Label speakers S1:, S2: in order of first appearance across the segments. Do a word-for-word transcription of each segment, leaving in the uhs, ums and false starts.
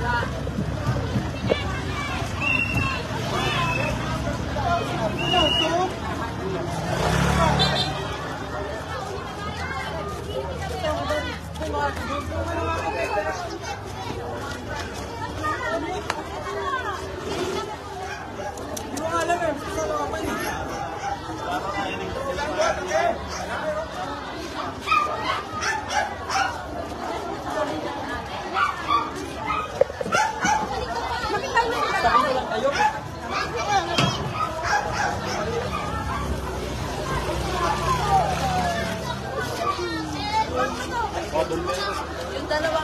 S1: Yung dalawa.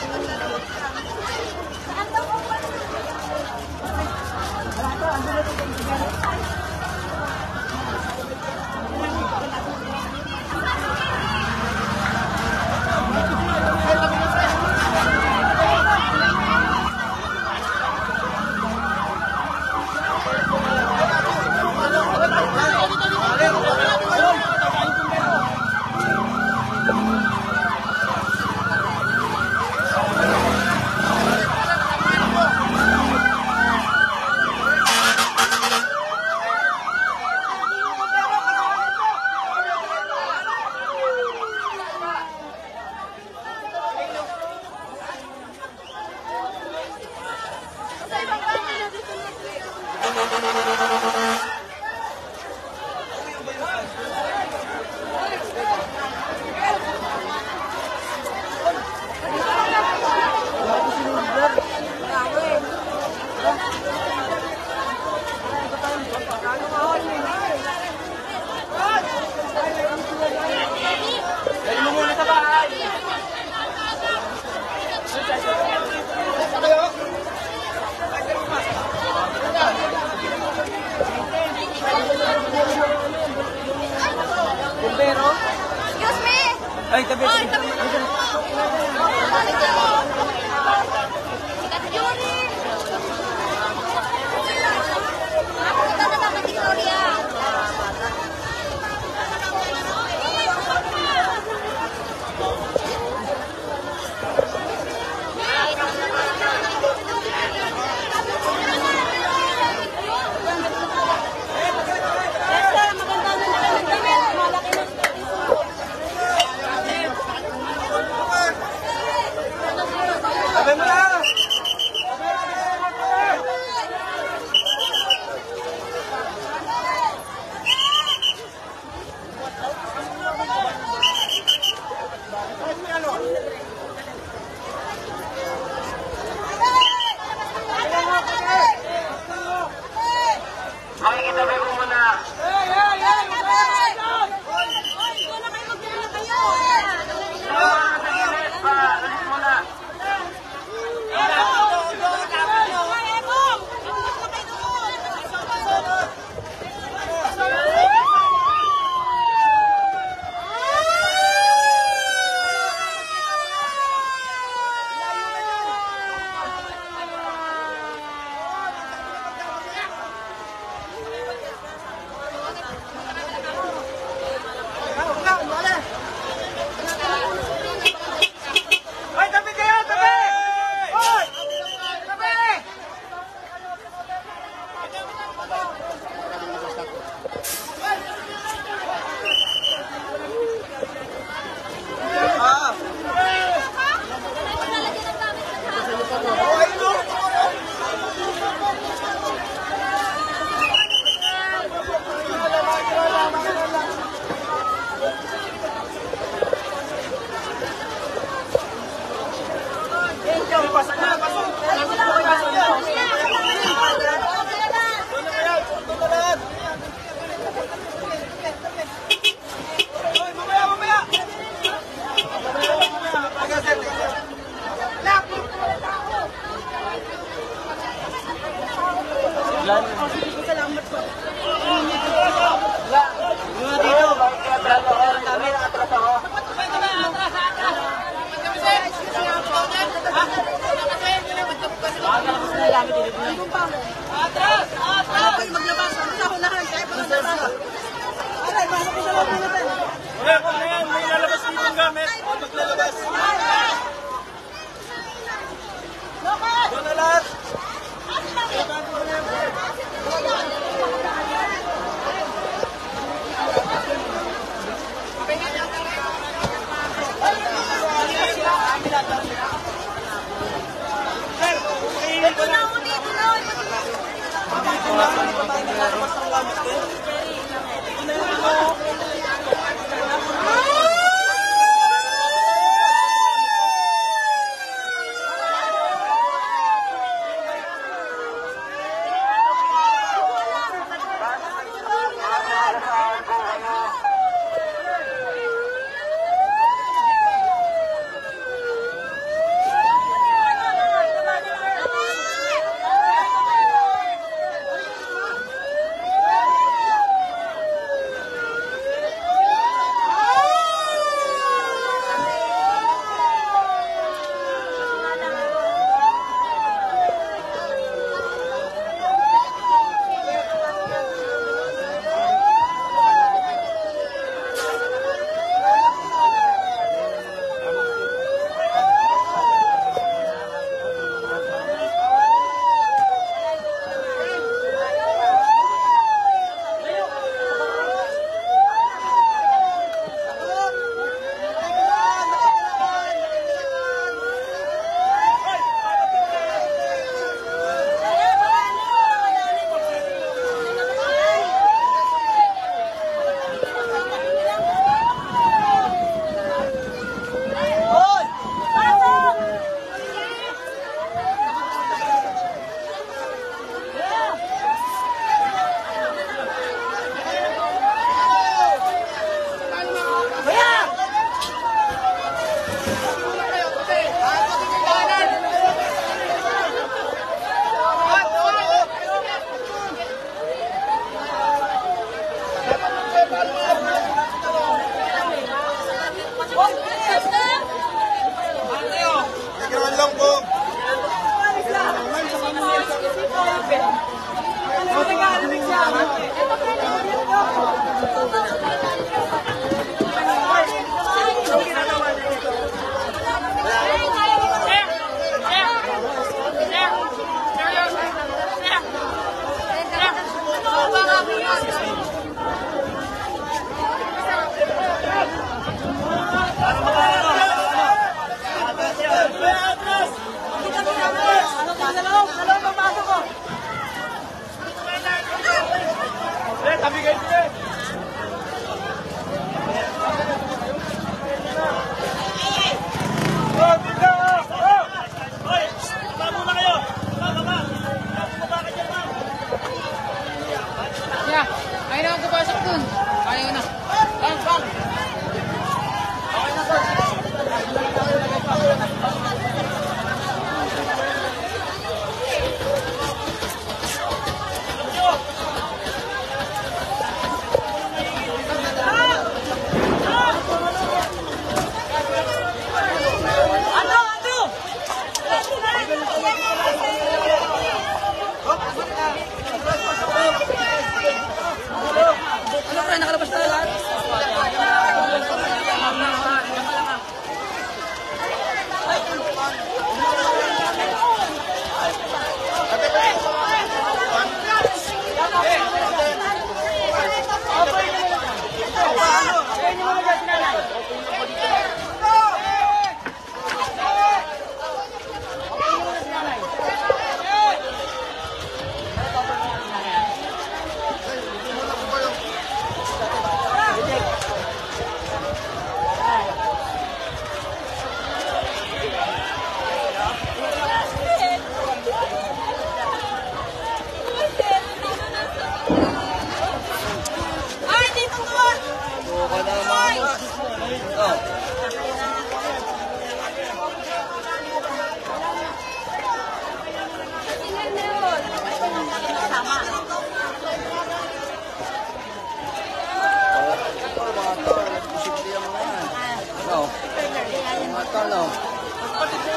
S1: Excuse me!
S2: Ay, tabi.
S1: Ay, tabi. Sikat Yuri! Napunta na naman si Gloria.
S2: Makikitabi ko muna.
S1: Salamat po.
S2: Wala. Yung dito. Atras ako. Kami atras ako.
S1: Atras! Atras! Ako yung maglabas. Sa unahan. Kaya pa maglabas. Aray, bakit ko sa loob natin?
S2: Wala ko na yan. May lalabas dito ng gamit. Maglalabas.
S1: Lokal!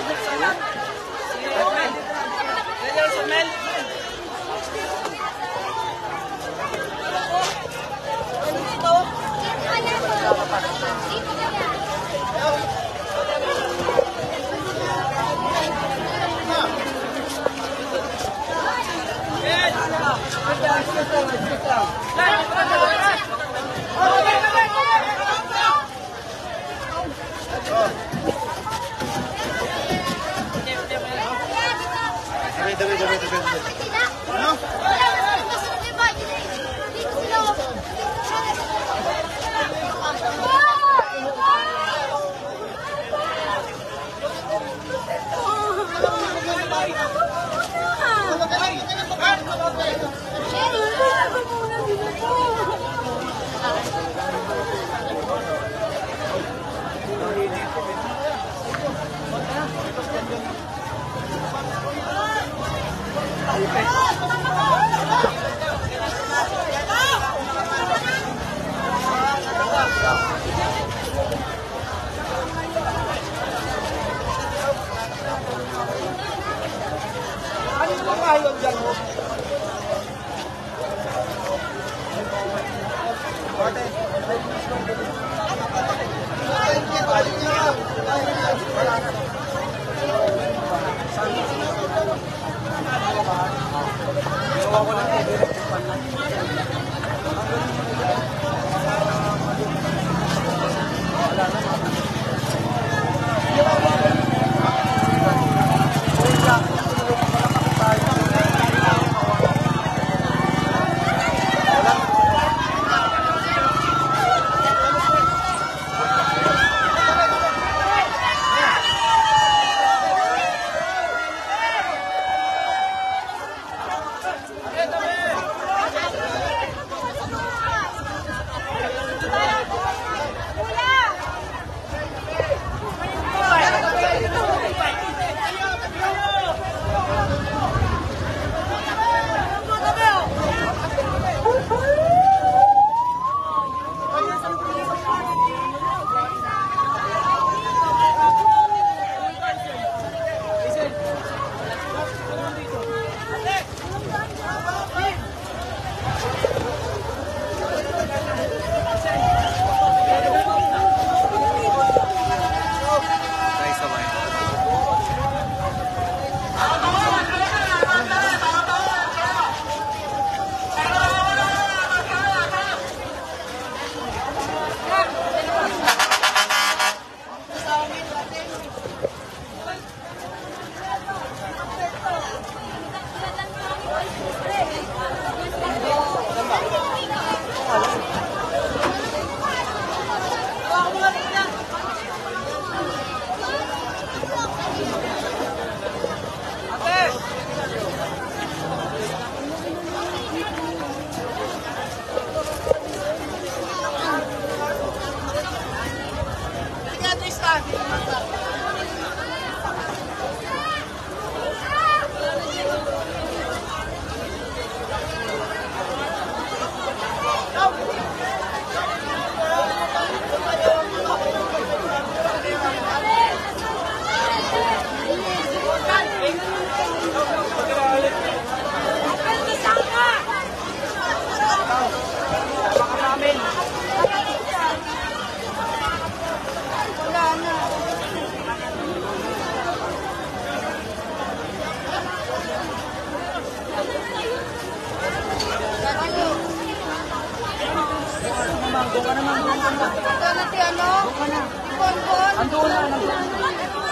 S1: Doon ka naman, doon ka naman. Doon na si ano? Doon ka na. Bonbon. Andoon na, nandoon na.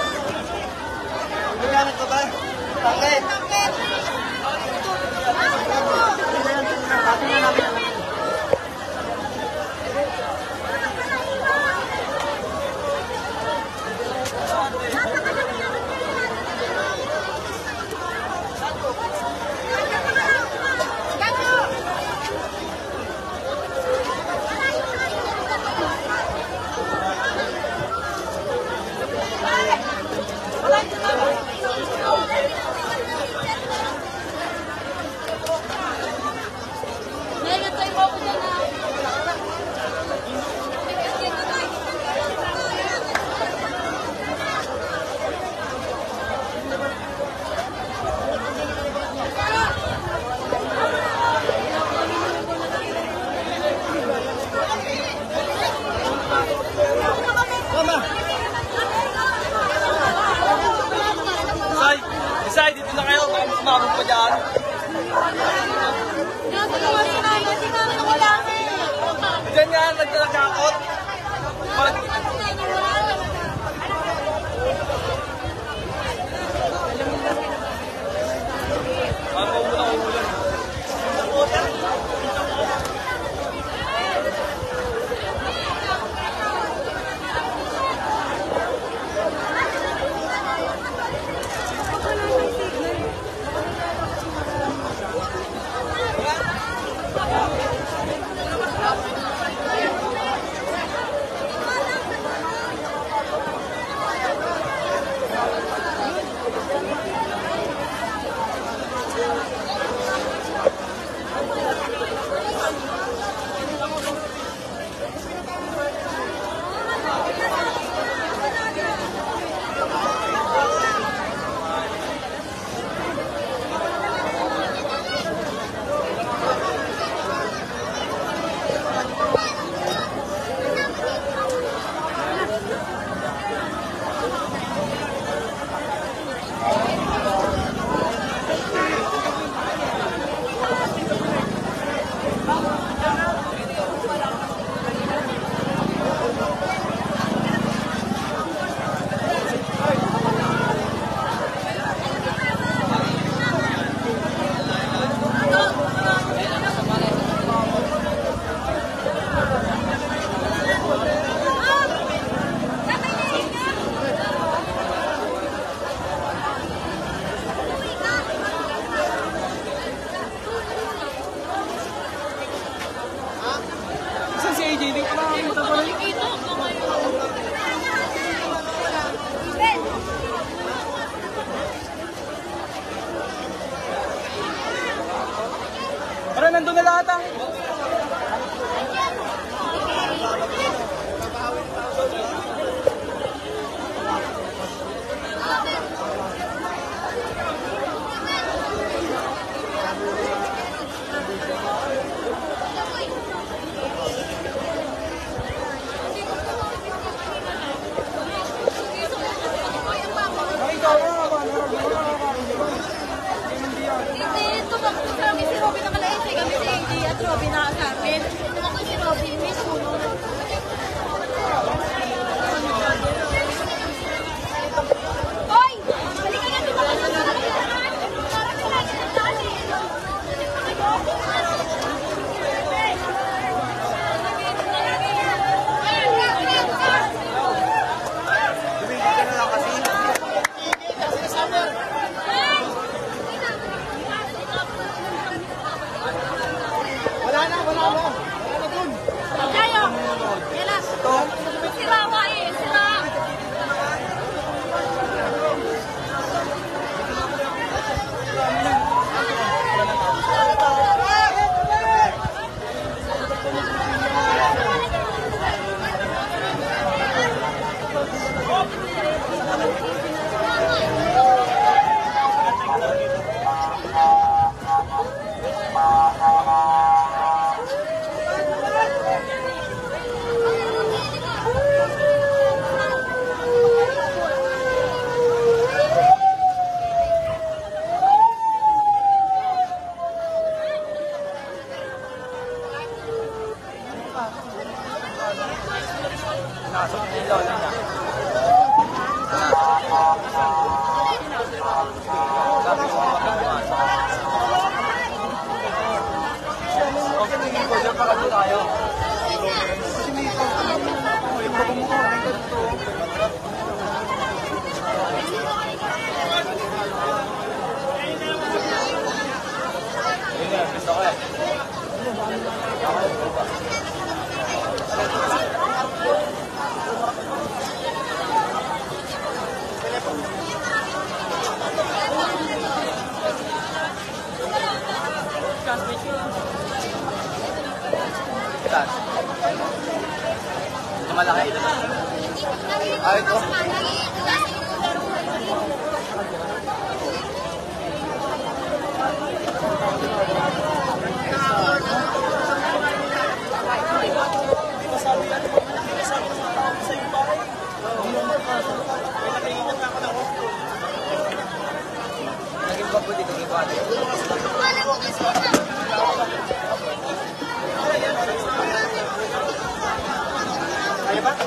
S1: Bilangan ko ba? Bakit? Bakit? Pati na namin.
S2: sumabog pa dyan.
S1: Natulungan si Nanay, hindi namin wala eh.
S2: Diyan nga, naglalakakot. Parang... Parang umulan-umulan. Saan si A J? Hindi ko makakita pa rin. Parang nandun na lahat ang...
S1: Hindi, tumakbo sa amin si Robby na kalain. Kami si A J at Robby na sa amin. Tumakbo si Robby, may suno. Hoy! Halika na, tumakbo sa amin. Para ka lagi ng dali.
S2: Wala na, wala na. Wala na dun.
S1: Tayo! Yalas! Sira nga eh, sira!
S2: Nasok nila, wala na. Sabi ko, magkakawa. Okay, tingin ko, dyan pa kasi tayo. Kasi may ikaw, yung bagong-mukha, ang ganito. Yun yan, gusto ko eh. Saan? Ito malaki. Ah, ito? Naging bago dito. Kaya ba?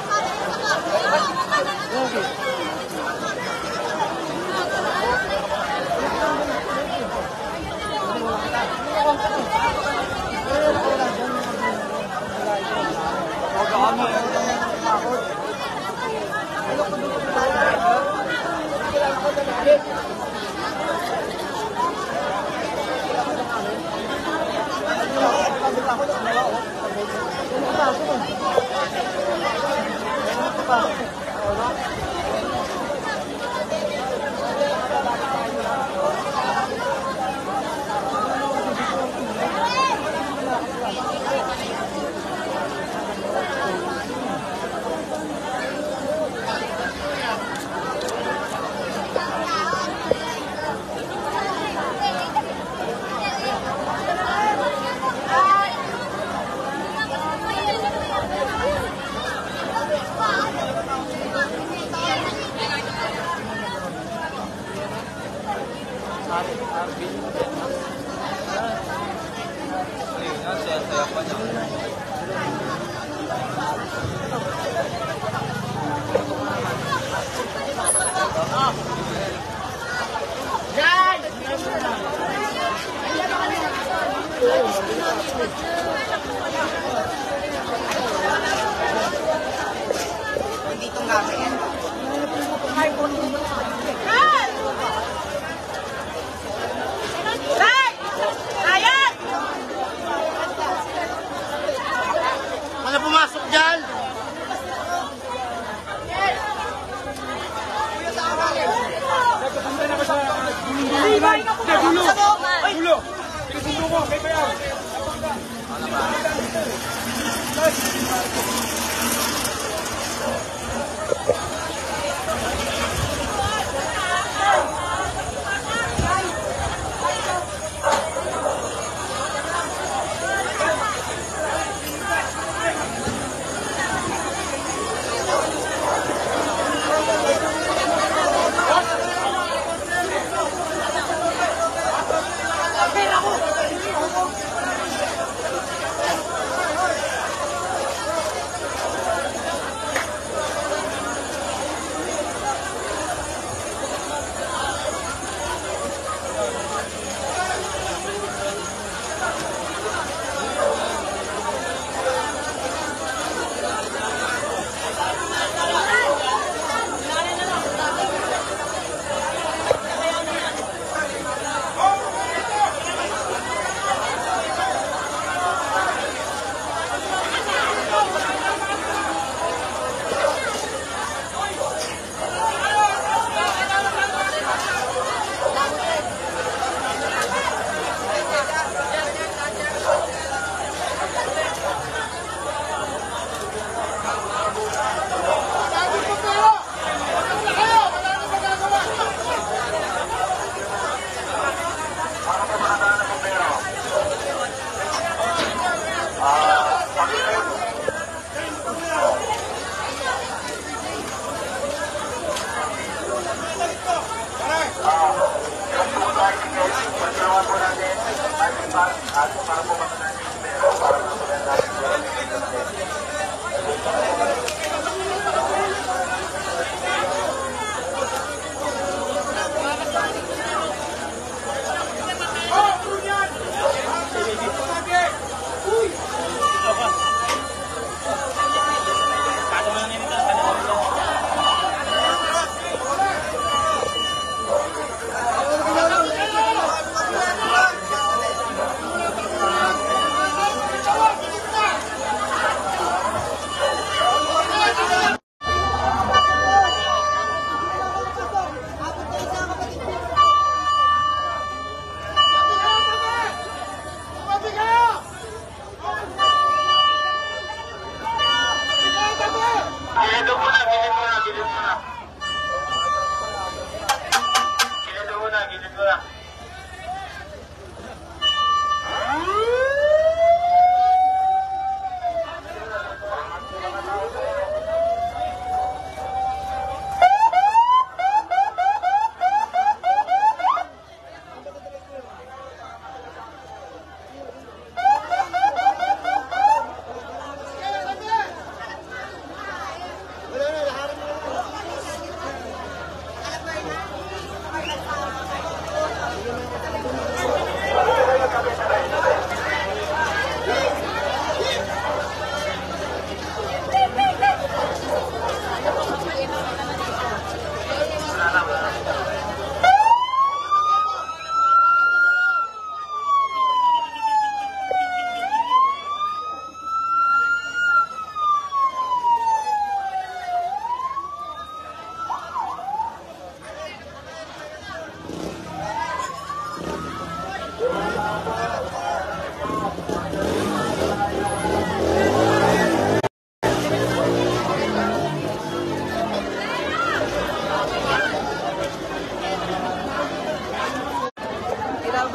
S2: Hindi itong gamit yan.
S3: Ano pumasok dyan?
S2: Ulo! Pinasundo ko, kay Bayaw!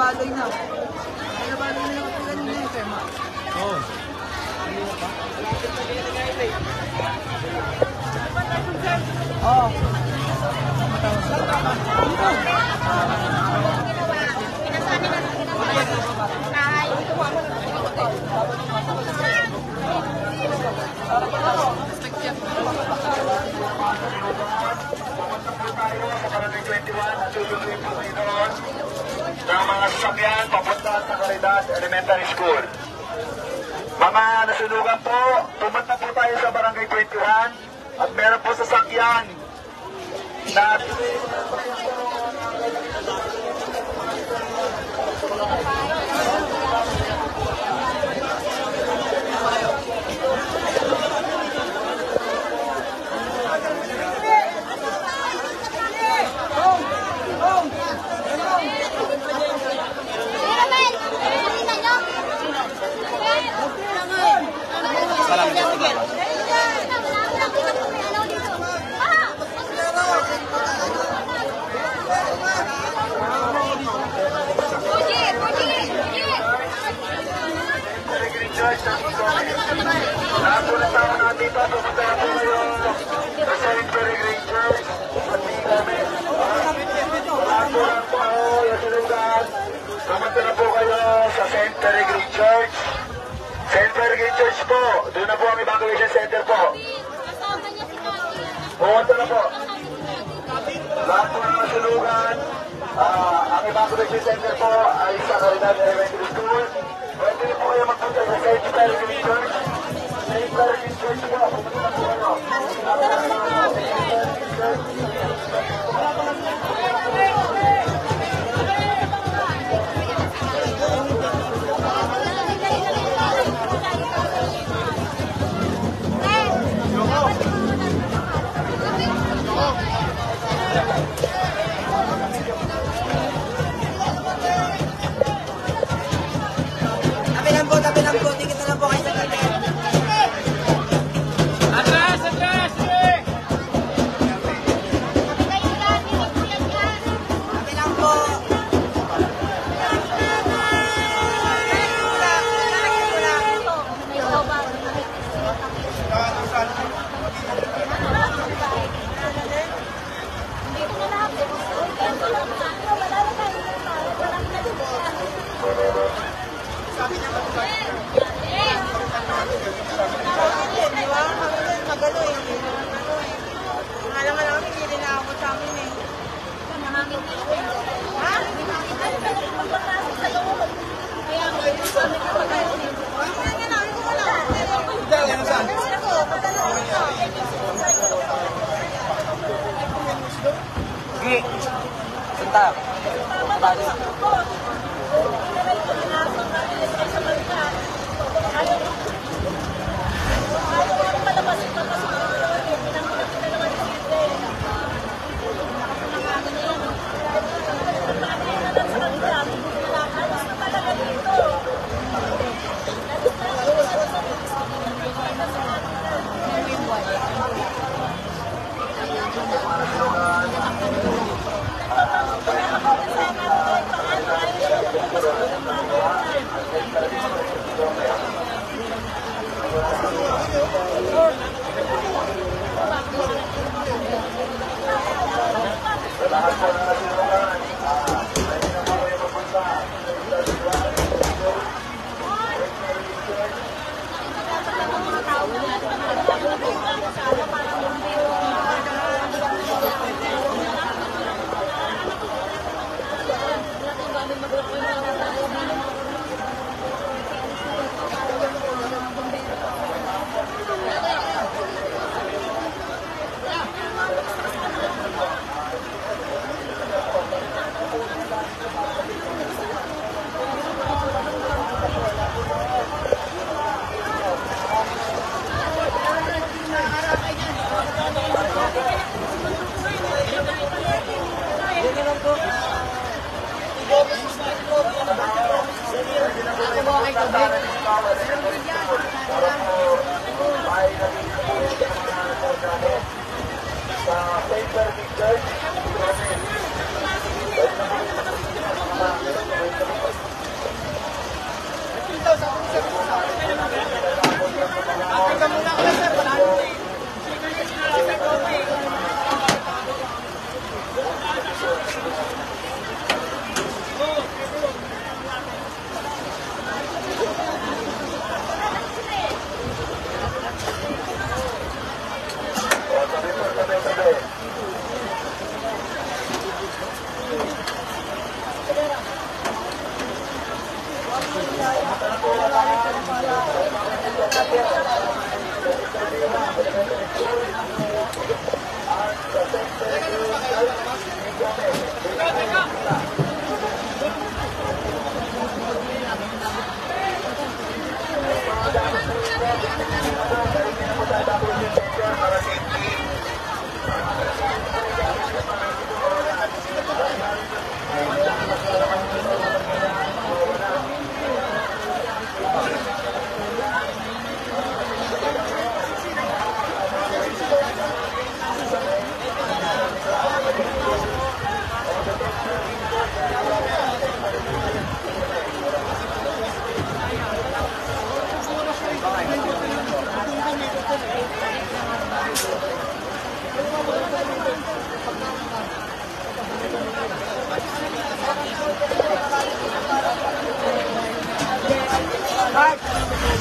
S2: nabaloy na. Ay, nabaloy na naman ito kanina yung tema. Oo. Oo.
S4: ng mga sasakyan papunta sa Caridad Elementary School. Mga nasunugan po, pumunta po tayo sa Barangay twenty-one at meron po sasakyan na lahat po ng tao natin dito, pumunta na po kayo sa Saint Peregrine Church at di kami. Lahat po ng tao, yung sinugan, pumunta na po kayo sa Saint Peregrine Church. Saint Peregrine Church po, doon na po ang evacuation center po. Pumunta na po. Lahat po ng sinugan, uh, ang evacuation center po ay sa Caridad Elementary School. Pwede po kayo magpunta sa Saint Peregrine Church. Saint Peregrine Church po, pumunta na po kayo.
S2: Tabi lang po, tabi lang po. Tingin na lang po kayo sa tabi.
S3: Atras! Atras!
S2: Tabi lang po. Magalo eh. Alam mo lang, hindi rin ako sa amin eh. Ha? Sige. Punta. Bali.
S4: Lahat po ng nasinugan, pwede na po kayo magpunta. Sa Saint Peregrine Church,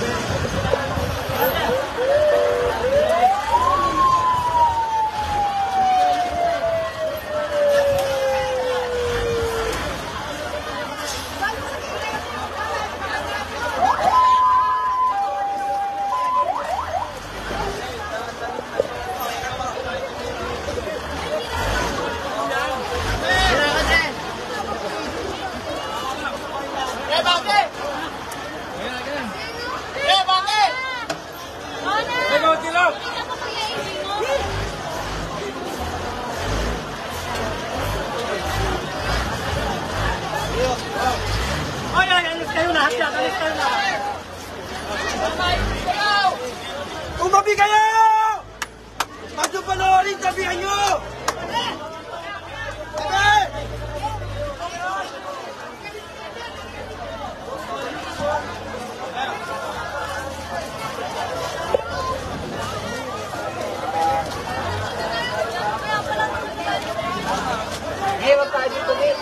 S3: Ay, ay, alis kayo na. Alis kayo na.
S2: Tumabi kayo! Ba't yung panoorin, sabihan nyo! Okay!
S5: Hey, wag tayo dito, mate.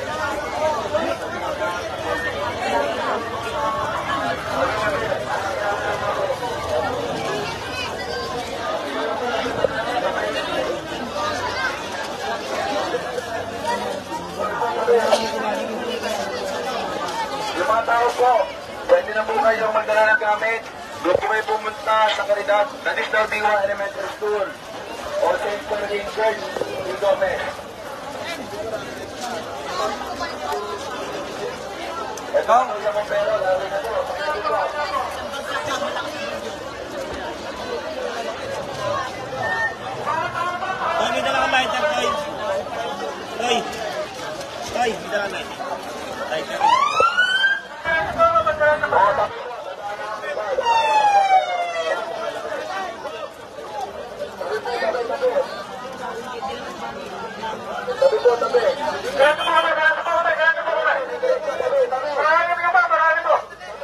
S4: Yung mga tao po, pwede na po kayong magdala ng gamit. Doon po kayo pumunta sa Caridad, Nanisdao Diwa Elementary School o Saint Caroline Church, in Gomez. Ito ang sa Montero, lalo na po.
S3: Toy, may dala kang lighter, Toy. Toy. Toy, may dala kang lighter. Lighter.
S4: Tabi po, tabi. Ganito po kami, ganito po kami, ganito po kami. Marami ka ba, marami po.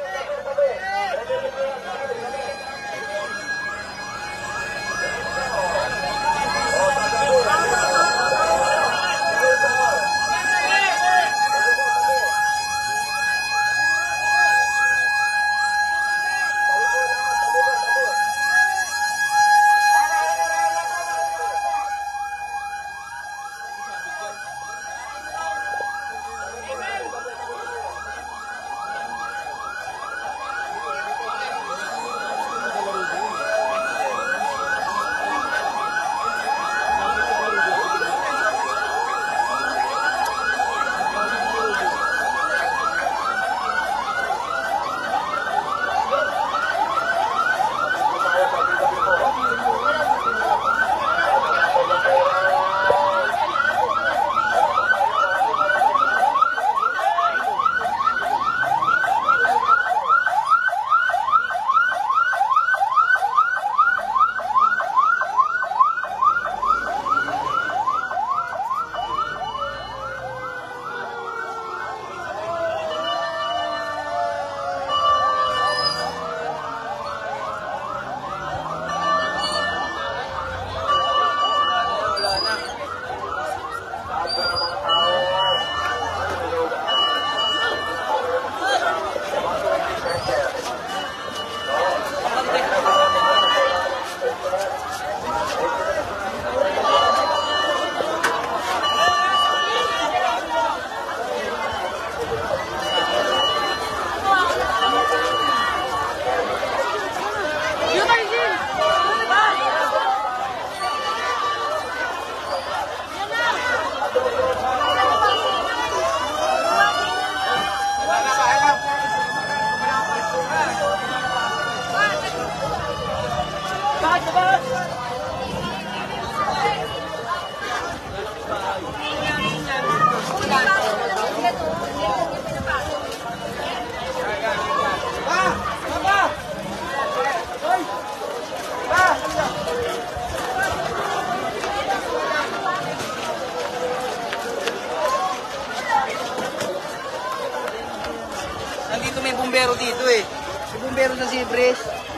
S5: Nandito may bumbero dito eh. May bumbero sa Sibris.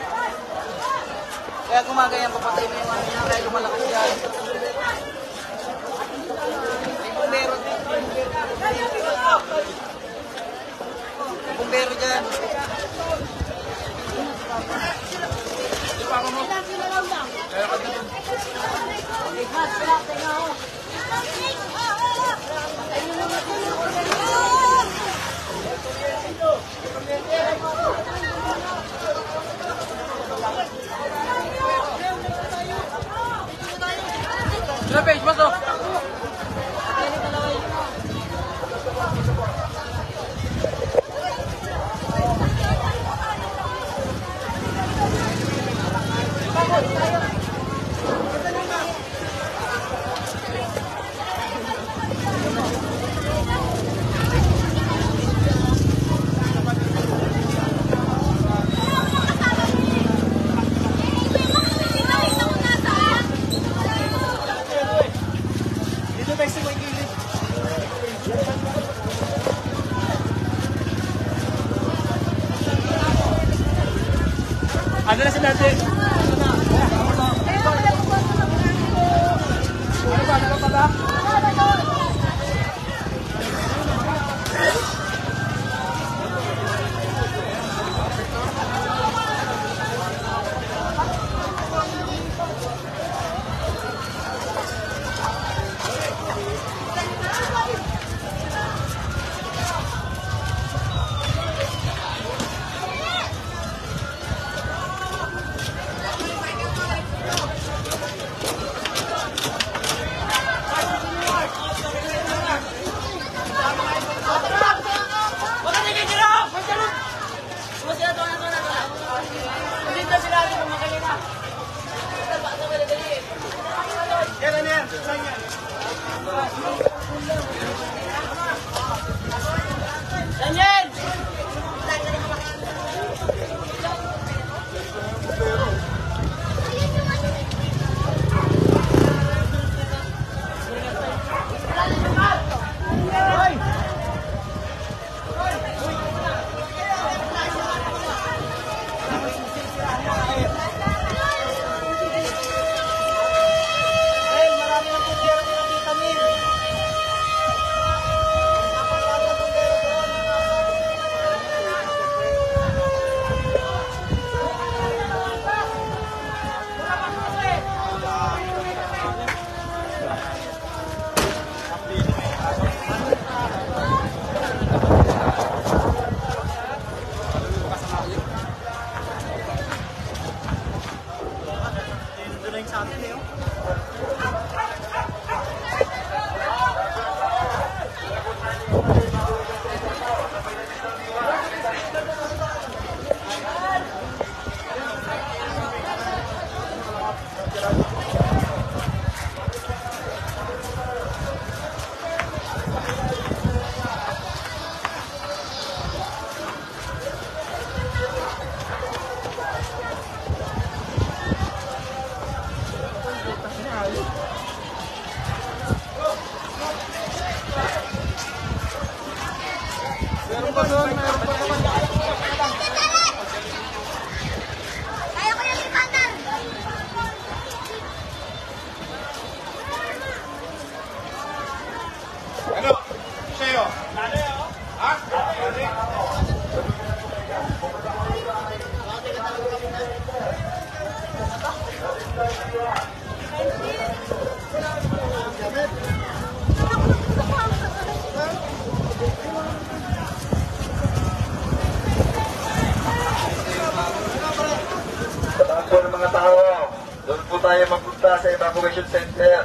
S5: Kaya gumagayang papatay mo yung ano niya, kaya lumalakas yan. May bumbero dito. May bumbero dyan.
S3: Ano na si natin?
S2: Ano? Sa'yo? Ha?
S4: Sa taas po ng mga tao, doon po tayo magpunta sa evacuation center.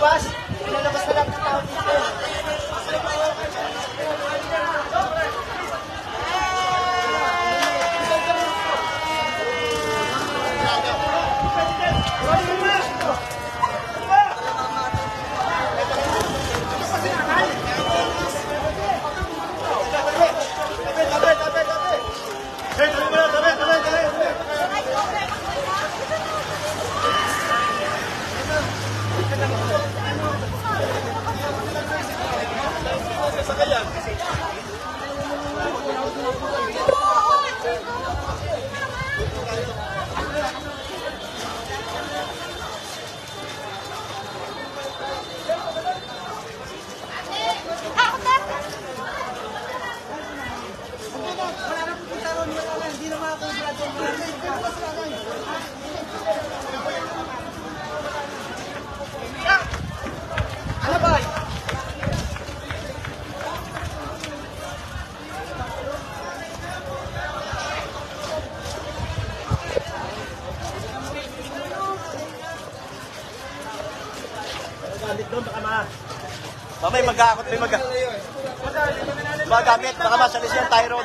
S2: Lalabas! Lalabas na lang ng tao dito.
S3: Mamay mag-aakot, may mag magamit, baka masalis yan, Tyron.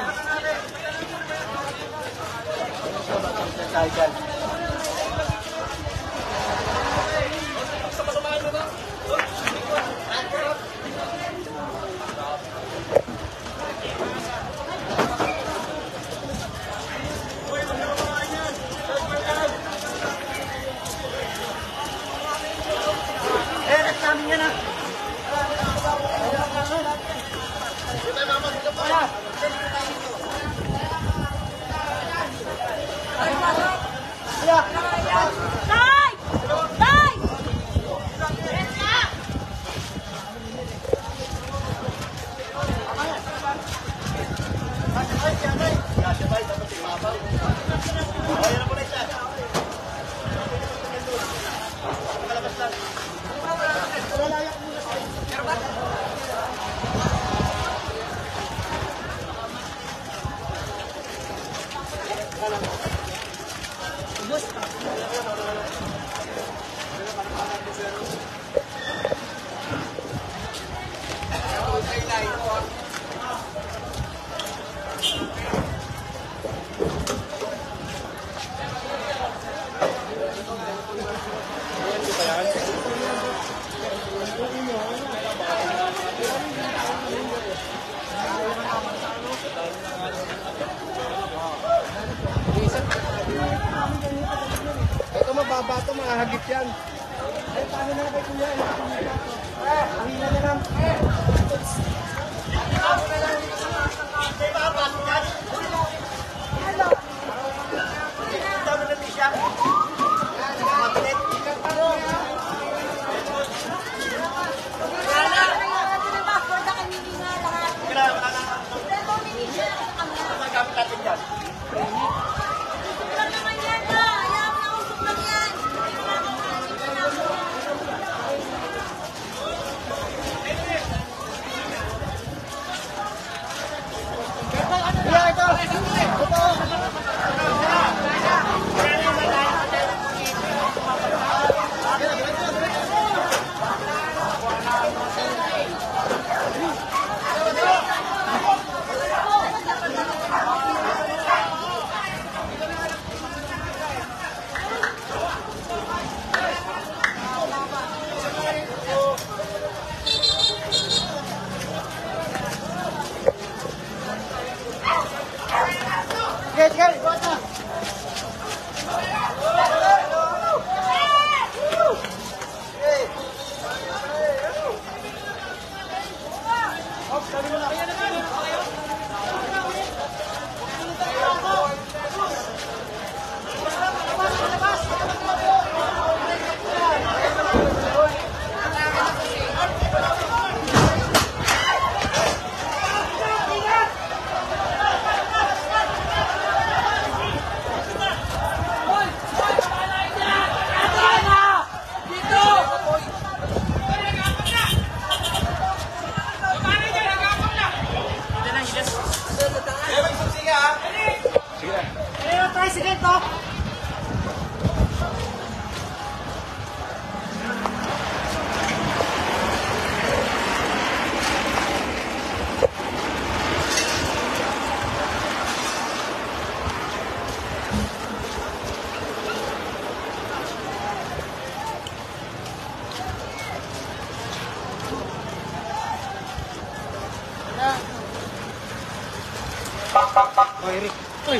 S2: Eh, namin yan ah.
S1: Tay! Tay!
S2: Ito mababa ito, mahagip yan. Eh, paano na kay kuya? Eh, hila na lang. Eh,
S5: Oh, Eric. Uy!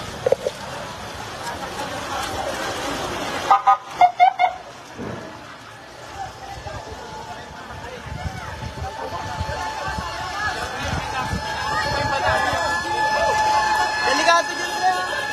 S5: Delikado dyan na!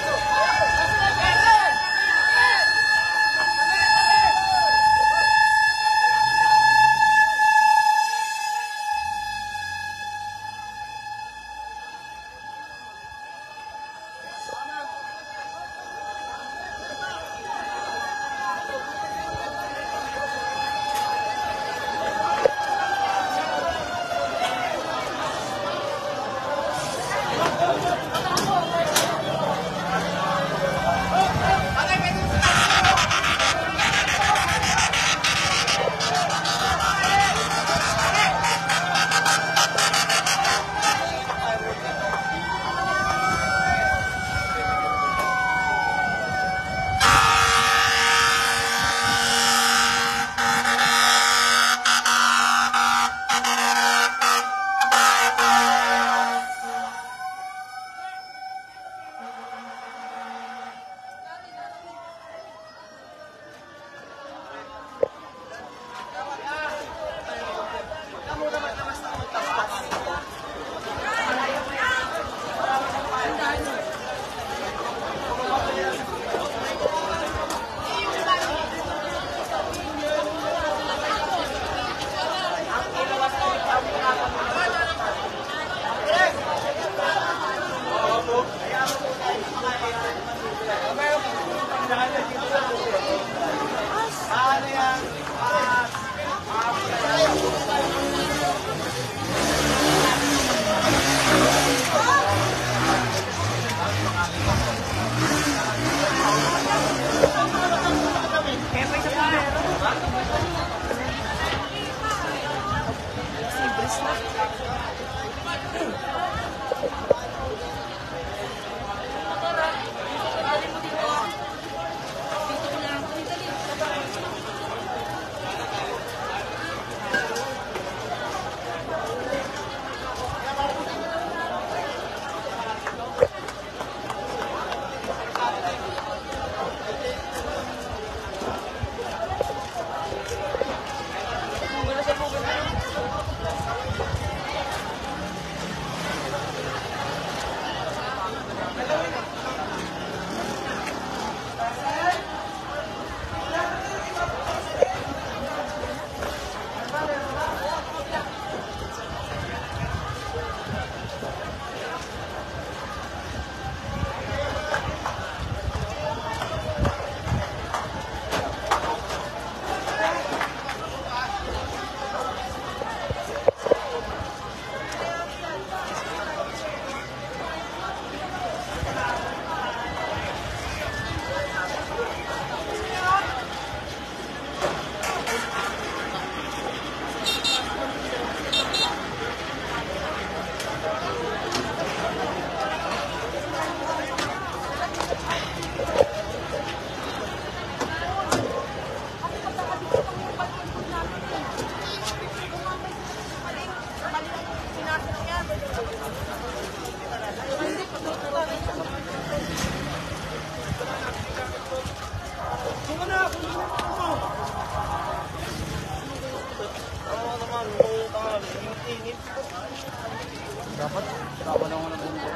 S5: Dapat, dapat ako na bumbo.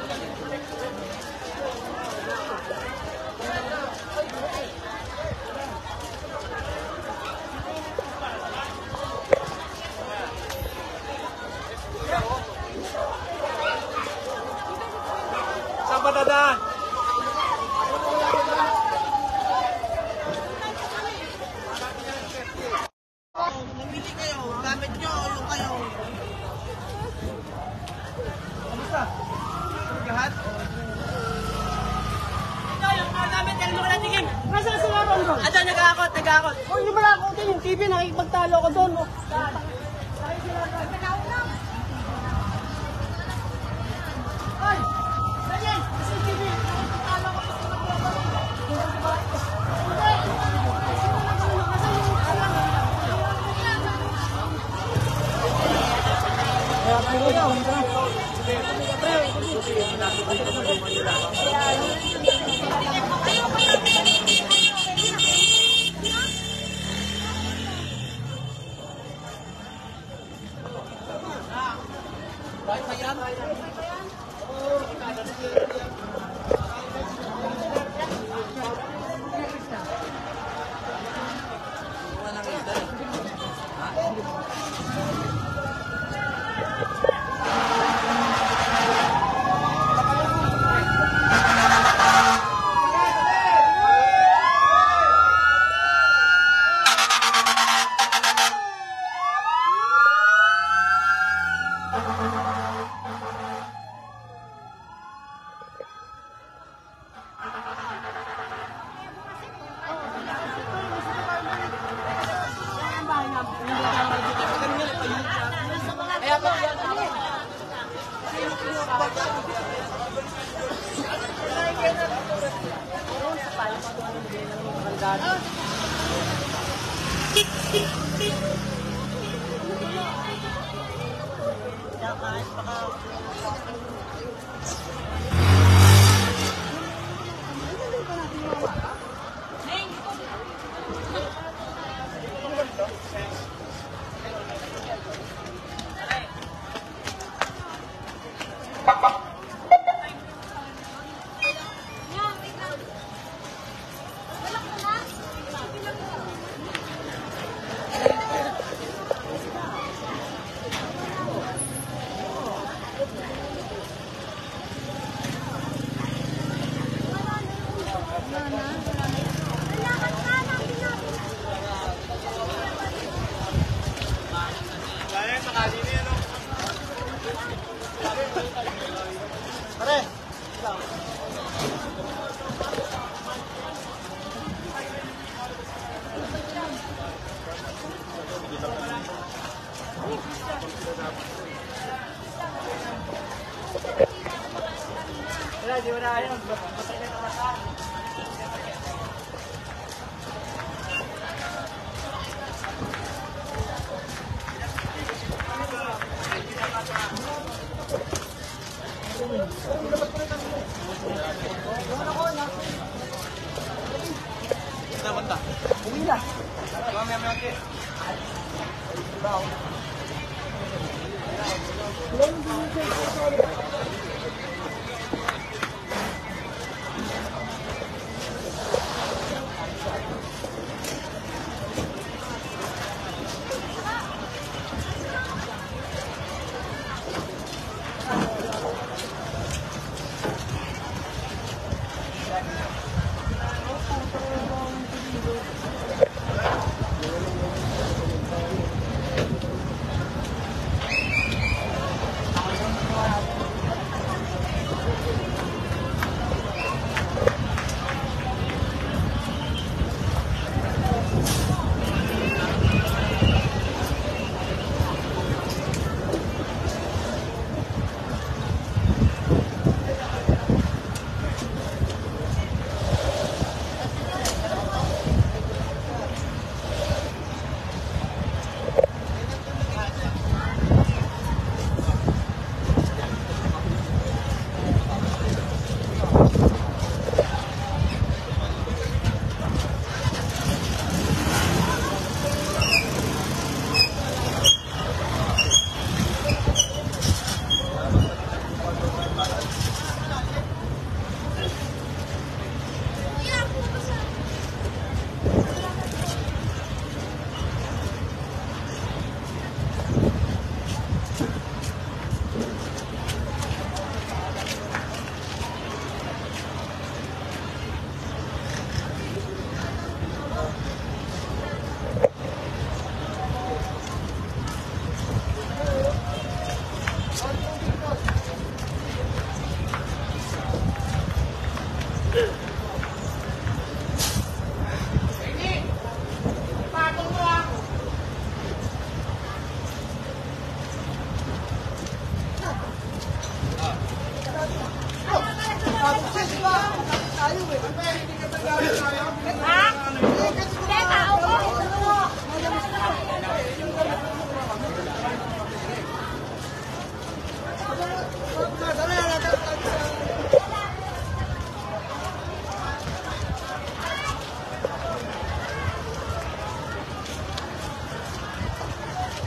S3: Saan ba dadaan?
S5: Mamili kayo, gamit nyo, yung kayo. Kamusta? Lahat?
S1: Ito, yung mga namin, dahil mo ka natigim. Nasaan sila ron doon?
S5: Ato, nag-aakot, nag-aakot.
S1: Oh, hindi mo lang ako din yung T V, nakikipagtalo ko doon. Oh. Ay! Ganyan! Kasi T V, nakikipagtalo ko sa mga
S5: Kaya, pero,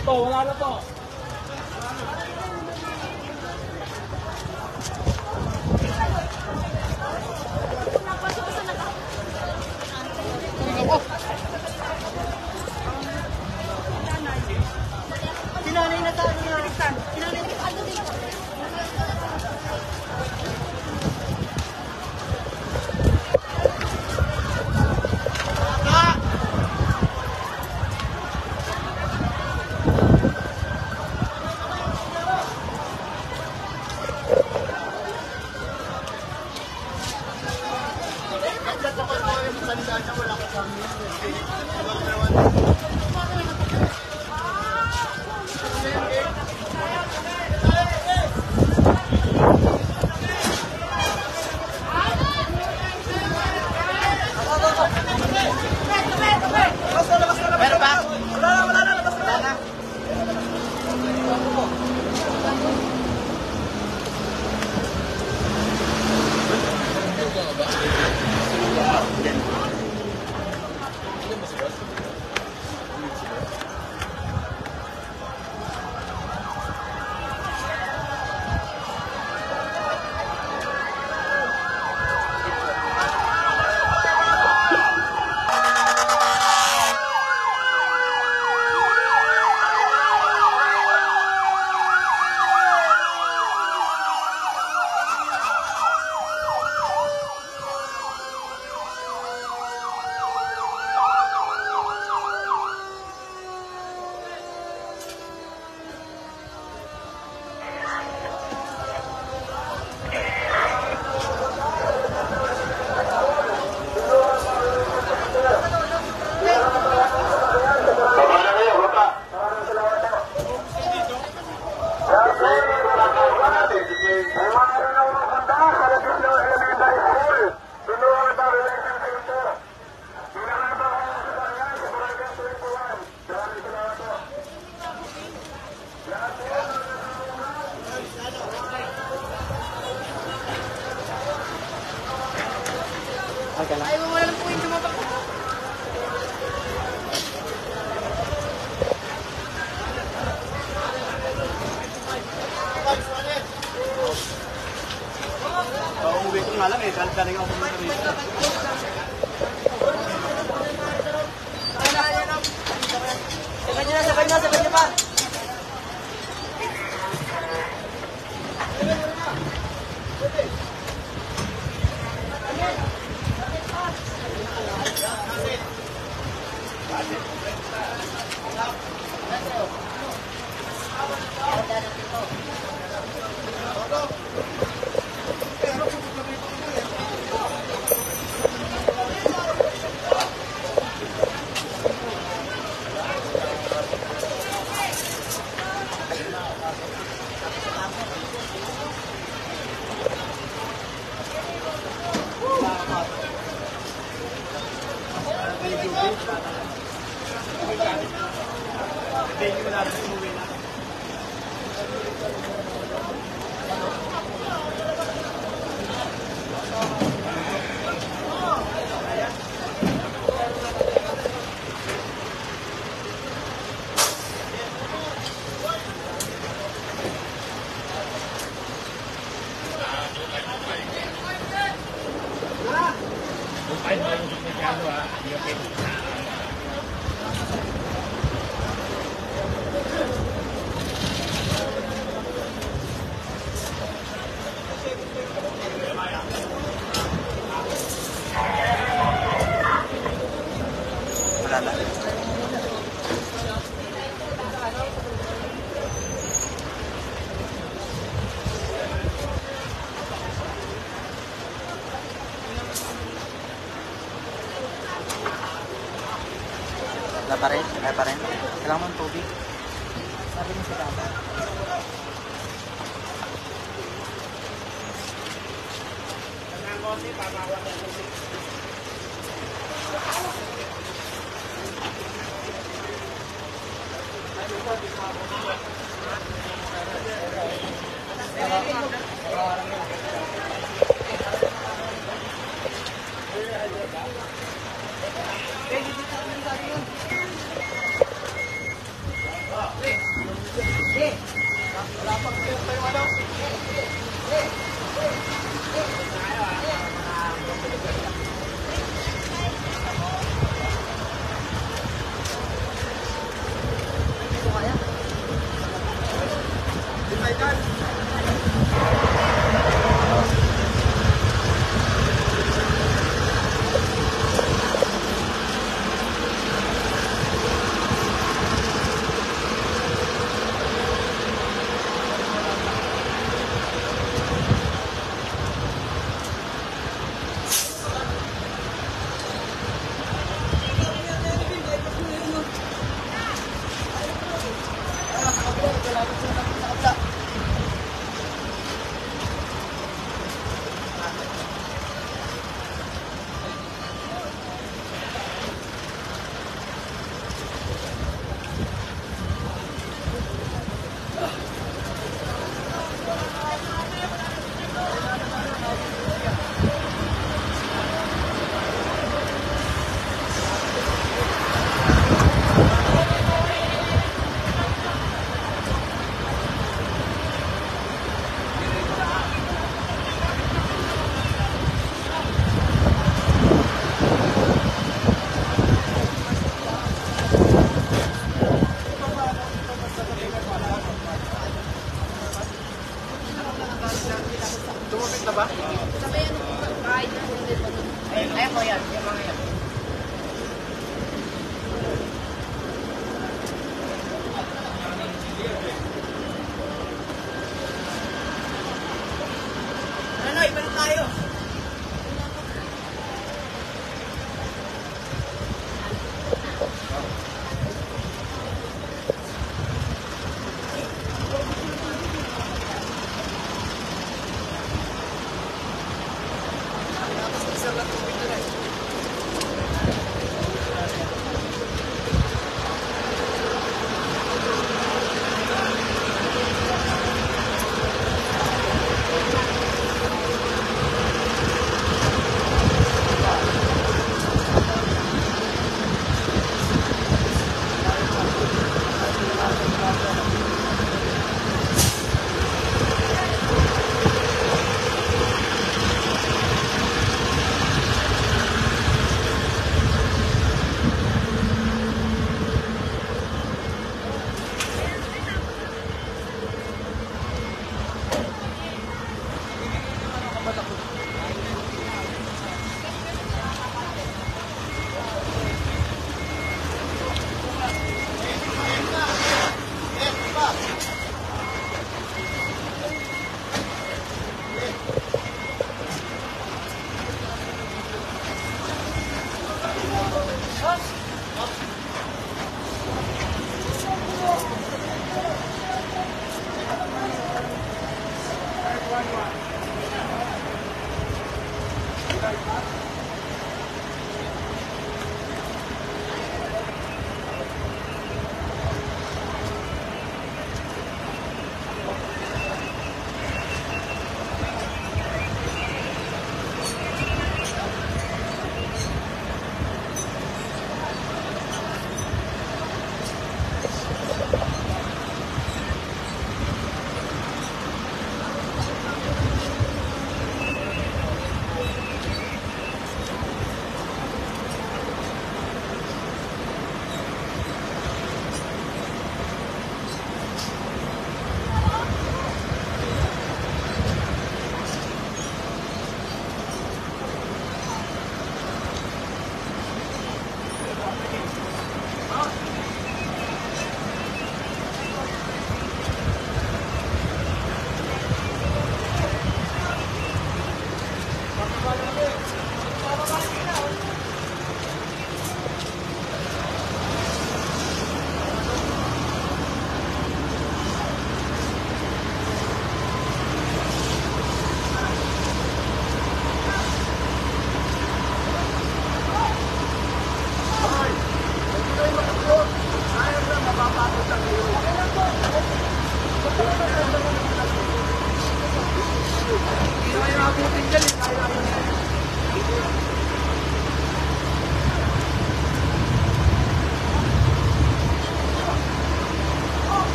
S3: Po, wala na po.
S5: Sinanay na tayo na.
S1: Sinanay na tayo dito.
S5: Meron ba? Wala na, wala na, labas na. Wala na.
S1: Ay, wala lang po yung tumabak.
S2: Uuwi ko nga lang eh, daling ako pumunta rito.
S5: Sabay niya na, sabay niya, sabay niya pa. Wala pa rin? Wala pa rin? Kailangan mo ng tubig? Sabi niya si Tata.
S2: Tumapit na ba?
S5: Ayan mo yan, yung mga yan. Ano, ibalik tayo.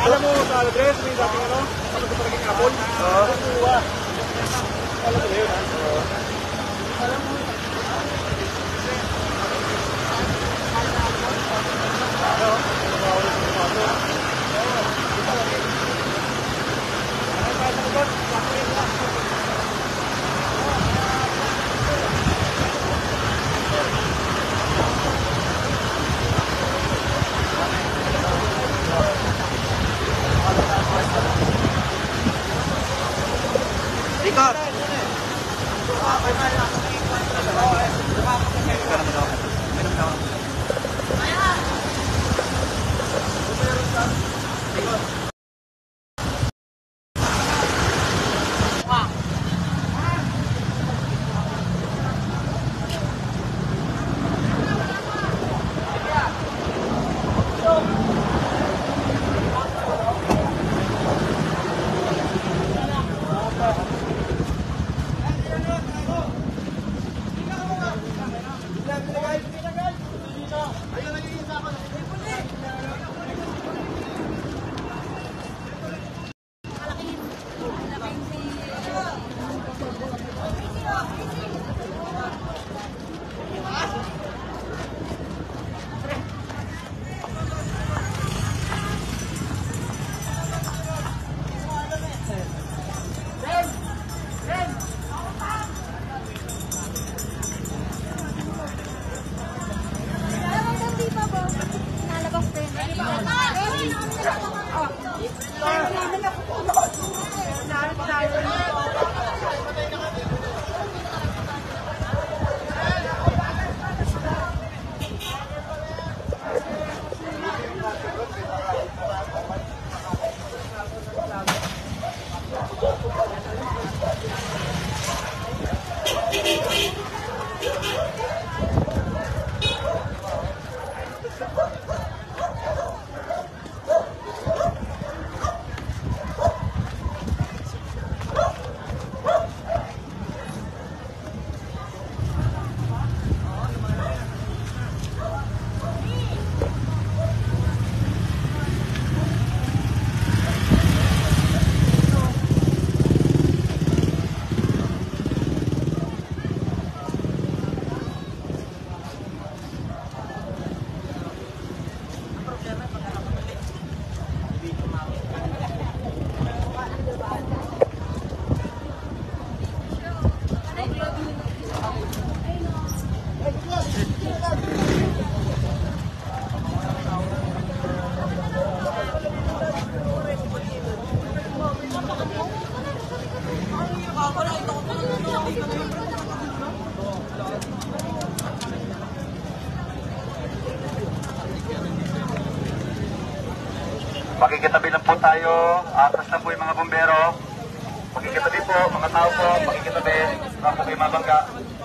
S2: Alam mo sa address, may dating ano? Ano sa palaging apple? Oo. Kuha. Alam ko na yun, ha? Oo. Alam mo. Ano? Mawawala sa kumato. Oo. Ito lang yun. Ano tayo sa kubat? Bakit yun lang?
S5: Record.
S4: Makikitabi lang po tayo, atas na po yung mga bumbero. Makikitabi po, mga tao po, makikitabi, baka po kayo mabangga.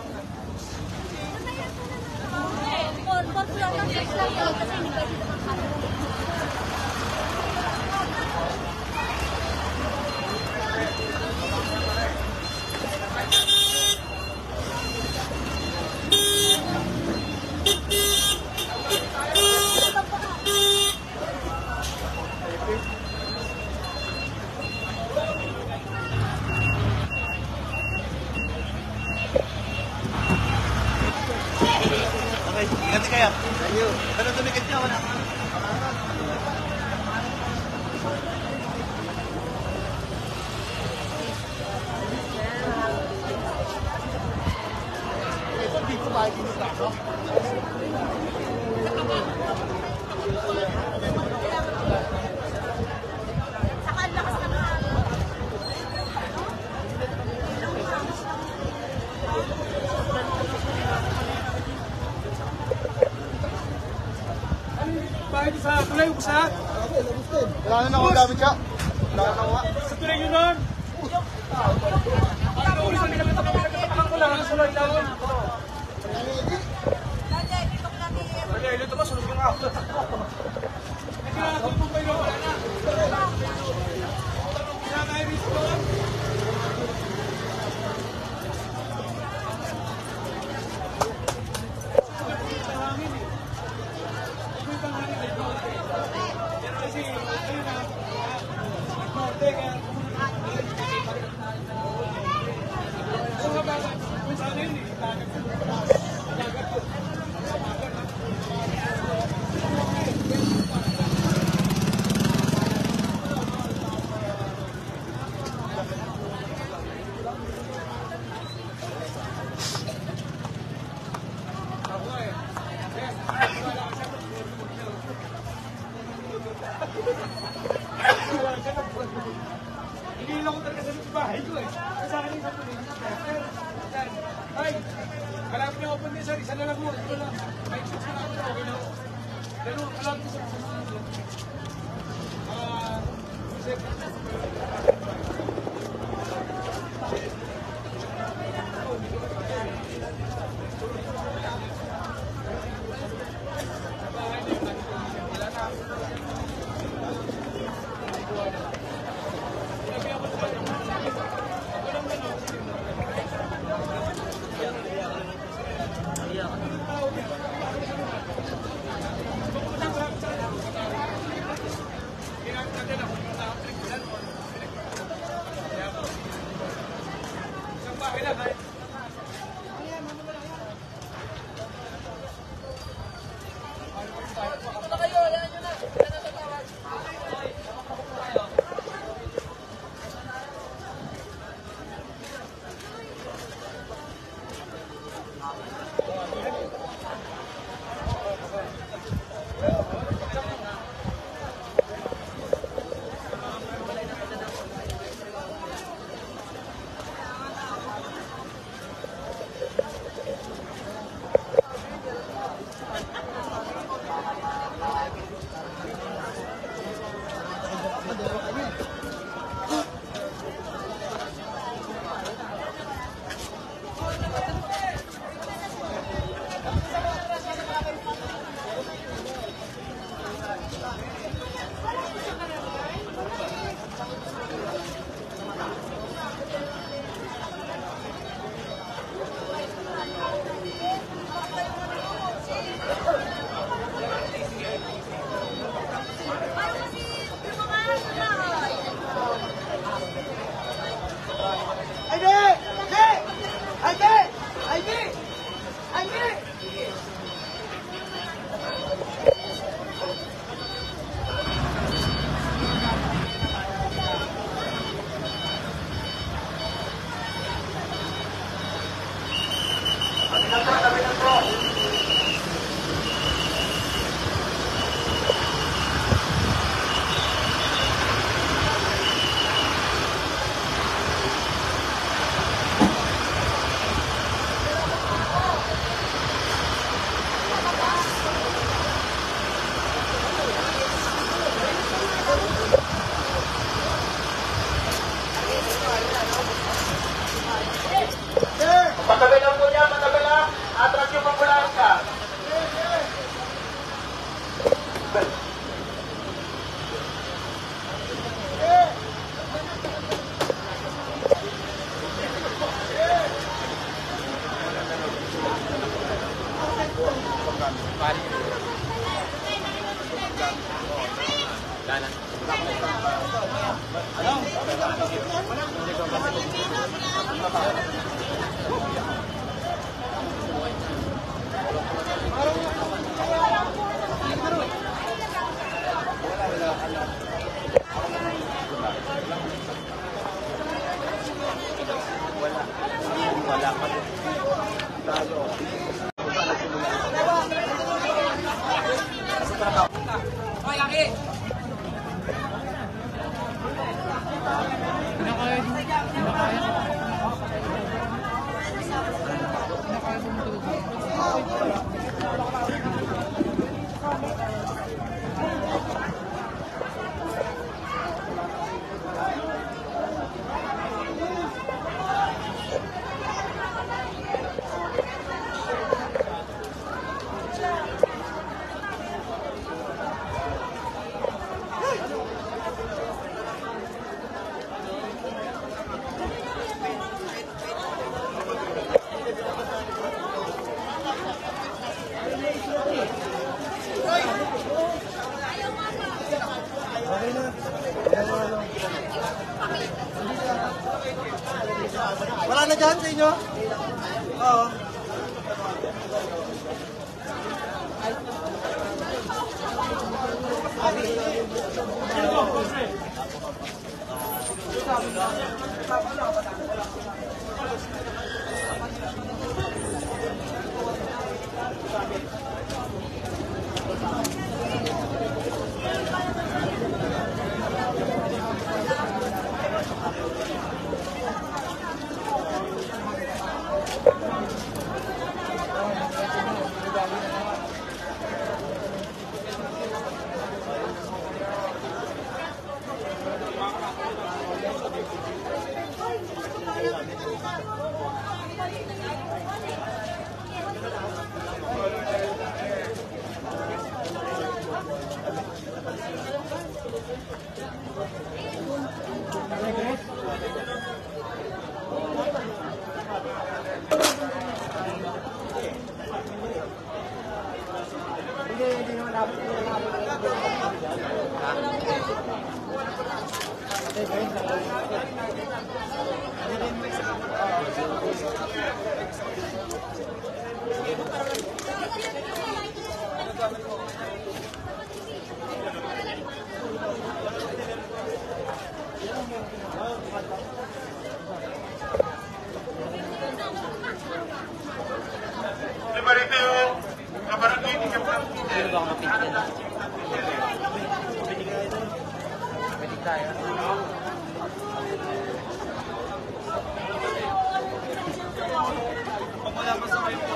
S3: Okay, ingat kayo. Thank you. Ano tumikit niya? Wala.
S2: Dito ba ay kinutako?
S1: Saka ang lakas ng hangin.
S2: Bakit sa tulay ko sa? Wala na akong gamit ka. Wala na ako. Sa tulay yun nun. Ang ulit sa pinagkatapakan ko lang. Sa tulay lang. Dali, ilito mo. Sunod ko nga ako. Hindi na natin kung kayo. Wala na. Wala na iris ko. Kasi, ayun na. Hindi lang ako talaga sa bahay ko eh. Sa akin yung sabi nila. Ay, malapit niyo open din, sir. Isa na lang mo. Ito lang. May choose na ako na. Okay na. Pero malapit sa susunod. Ah, sir.
S4: Matagal lang po niya, matagal lang. Atras yung pambulansya.
S2: Wala na dyan sa inyo? Oo.
S4: Lima rito yung kabarangay ni Kapitang Peter.
S5: Pwede tayo. Wala pa sa kayo po.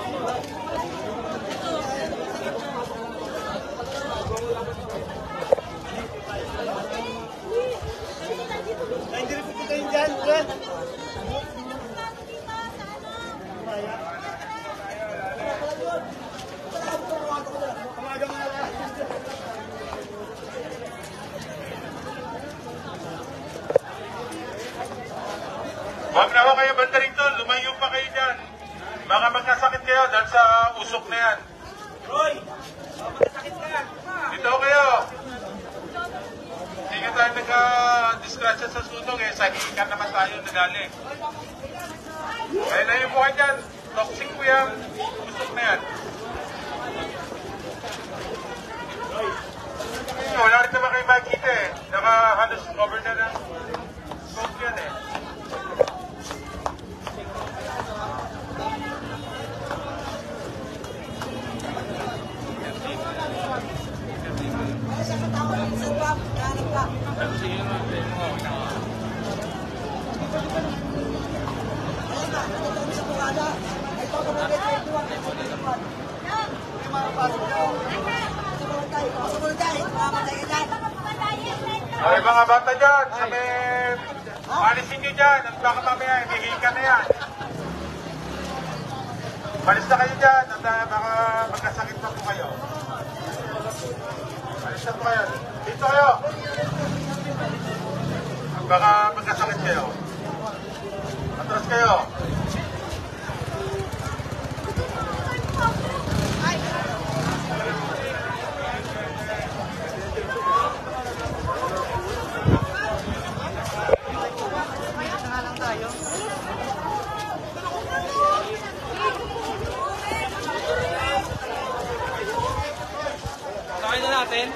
S3: Ay, hindi rin po kayo dyan, dyan.
S4: Huwag na ho kayo banda rito, lumayo pa kayo dyan. Baka magkasakit kayo dahil sa usok na yan.
S3: Roy! Magkasakit ka!
S4: Dito ho kayo. Hindi ka tayo nagka-disgrasya sa sunog eh. Sa hikan naman tayo nagaling. Kaya layo po kayo dyan. Toxic po yung usok na yan. Wala rin naman kayo makikita eh. Naka-halos cover na ng smoke yan eh. Ay, mga bata dyan, sabi, alisin nyo dyan, at baka mamaya, hihika na yan. Malis na kayo dyan, at uh, baka magkasakit na po kayo. Malis na po kayo. Dito kayo. At baka magkasakit kayo. Atras kayo.
S5: Sakay na natin.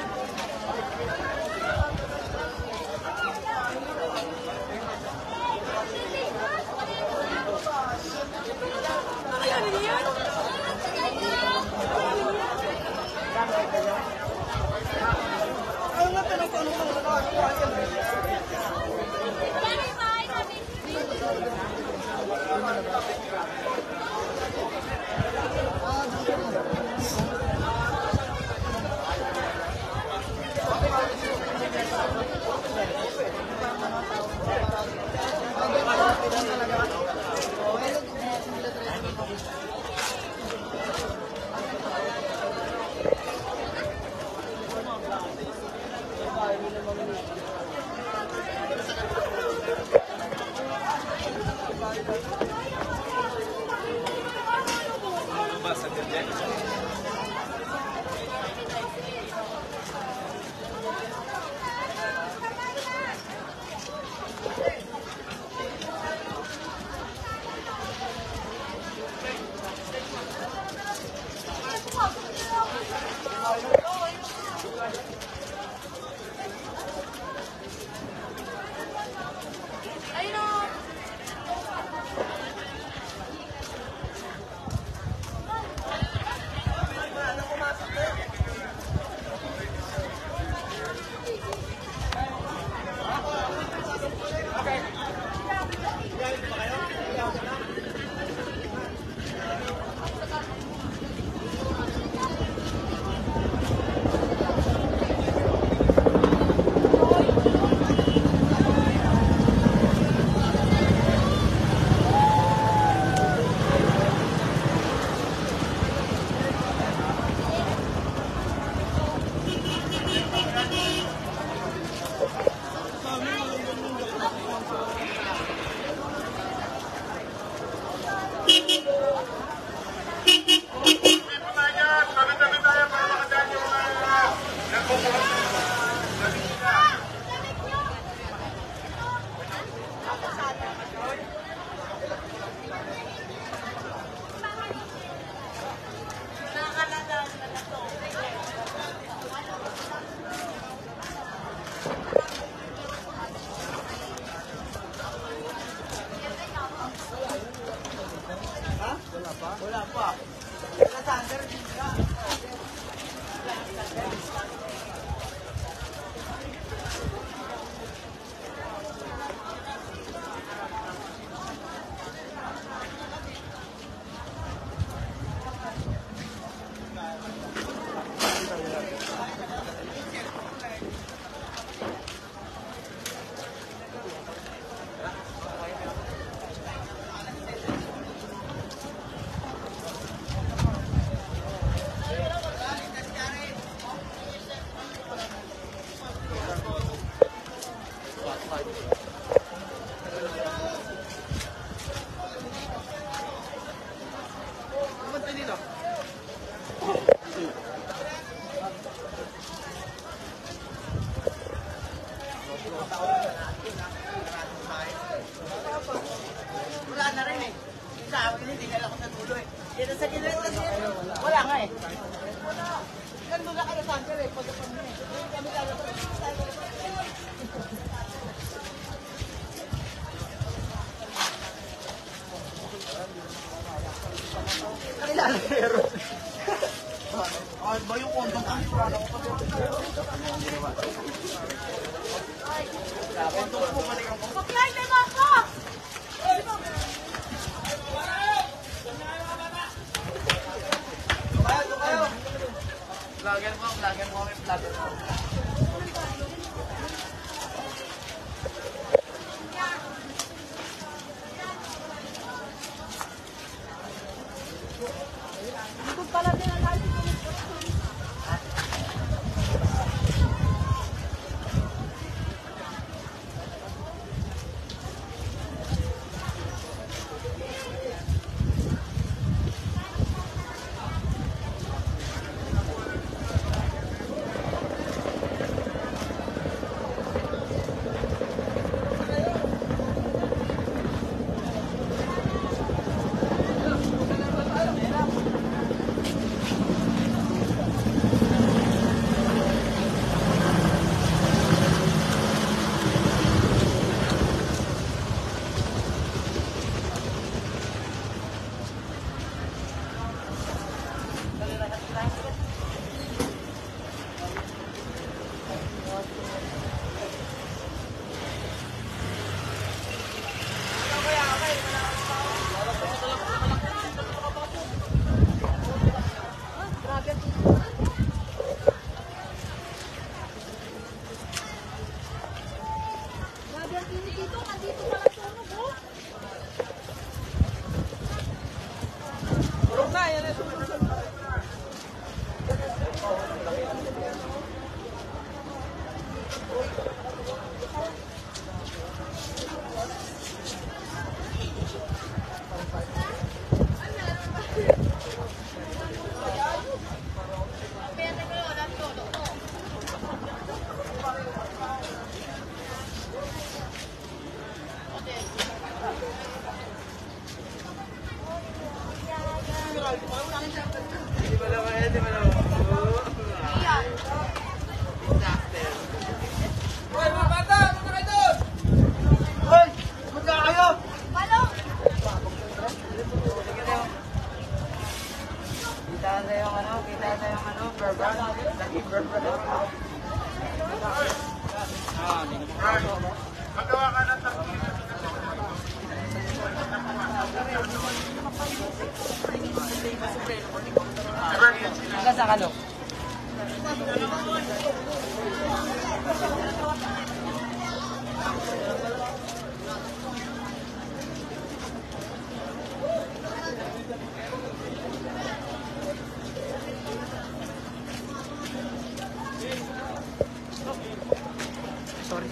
S1: Pakyay na mo ako!
S5: Vlogger mo, vlogger mo, vlogger mo.
S1: Likod pala din ang lahat. Grabe ang init dito. Nandito pala sunog, oh.
S5: Kita na yung ano, kita na yung ano, verbal. Lagi verbal.
S4: Magawa ka ng takip.
S5: Hanggang sa kano? Sorry.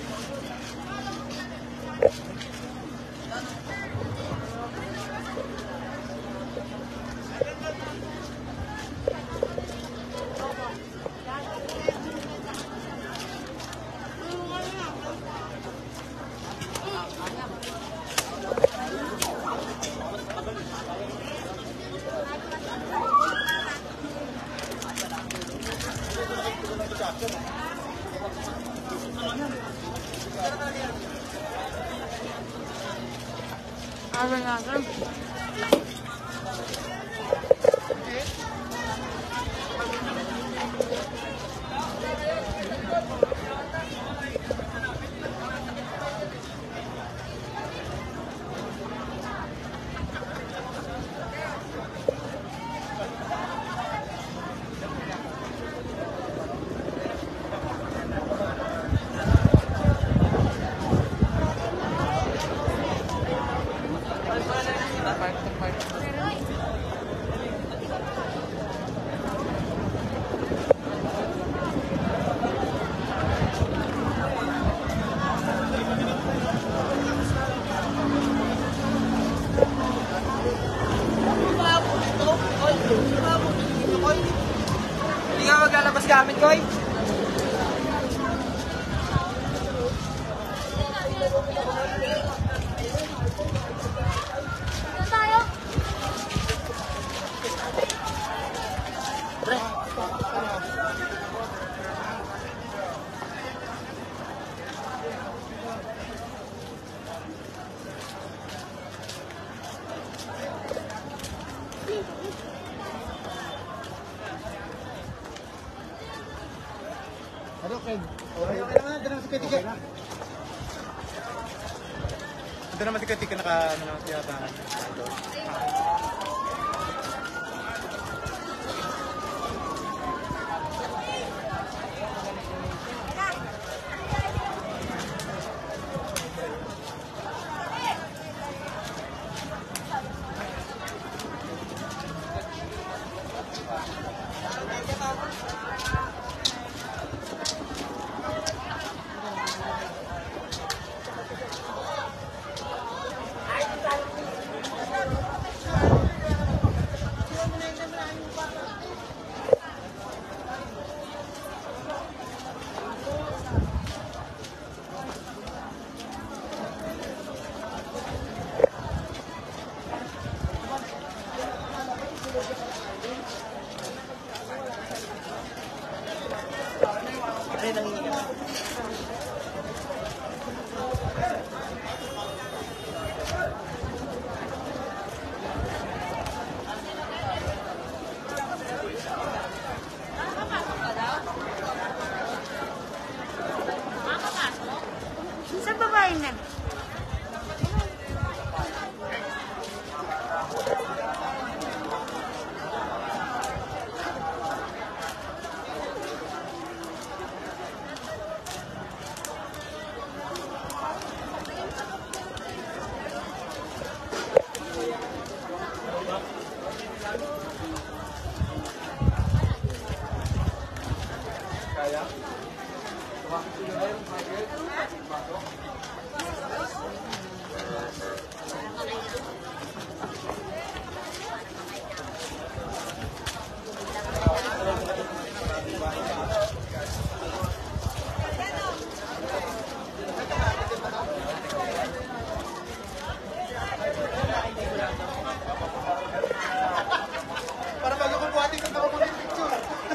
S1: Ano natin?
S5: Hindi ka maglalabas gamit, Koy?
S1: Saan tayo?
S5: Pre.
S2: Ano, Ken? Okay, okay naman. Doon naman si Ketika. Doon naman si Ketika naka, ano naman siya ba?
S1: Sa babae na.
S2: Para bago kong buhatin kung ako mag-picture.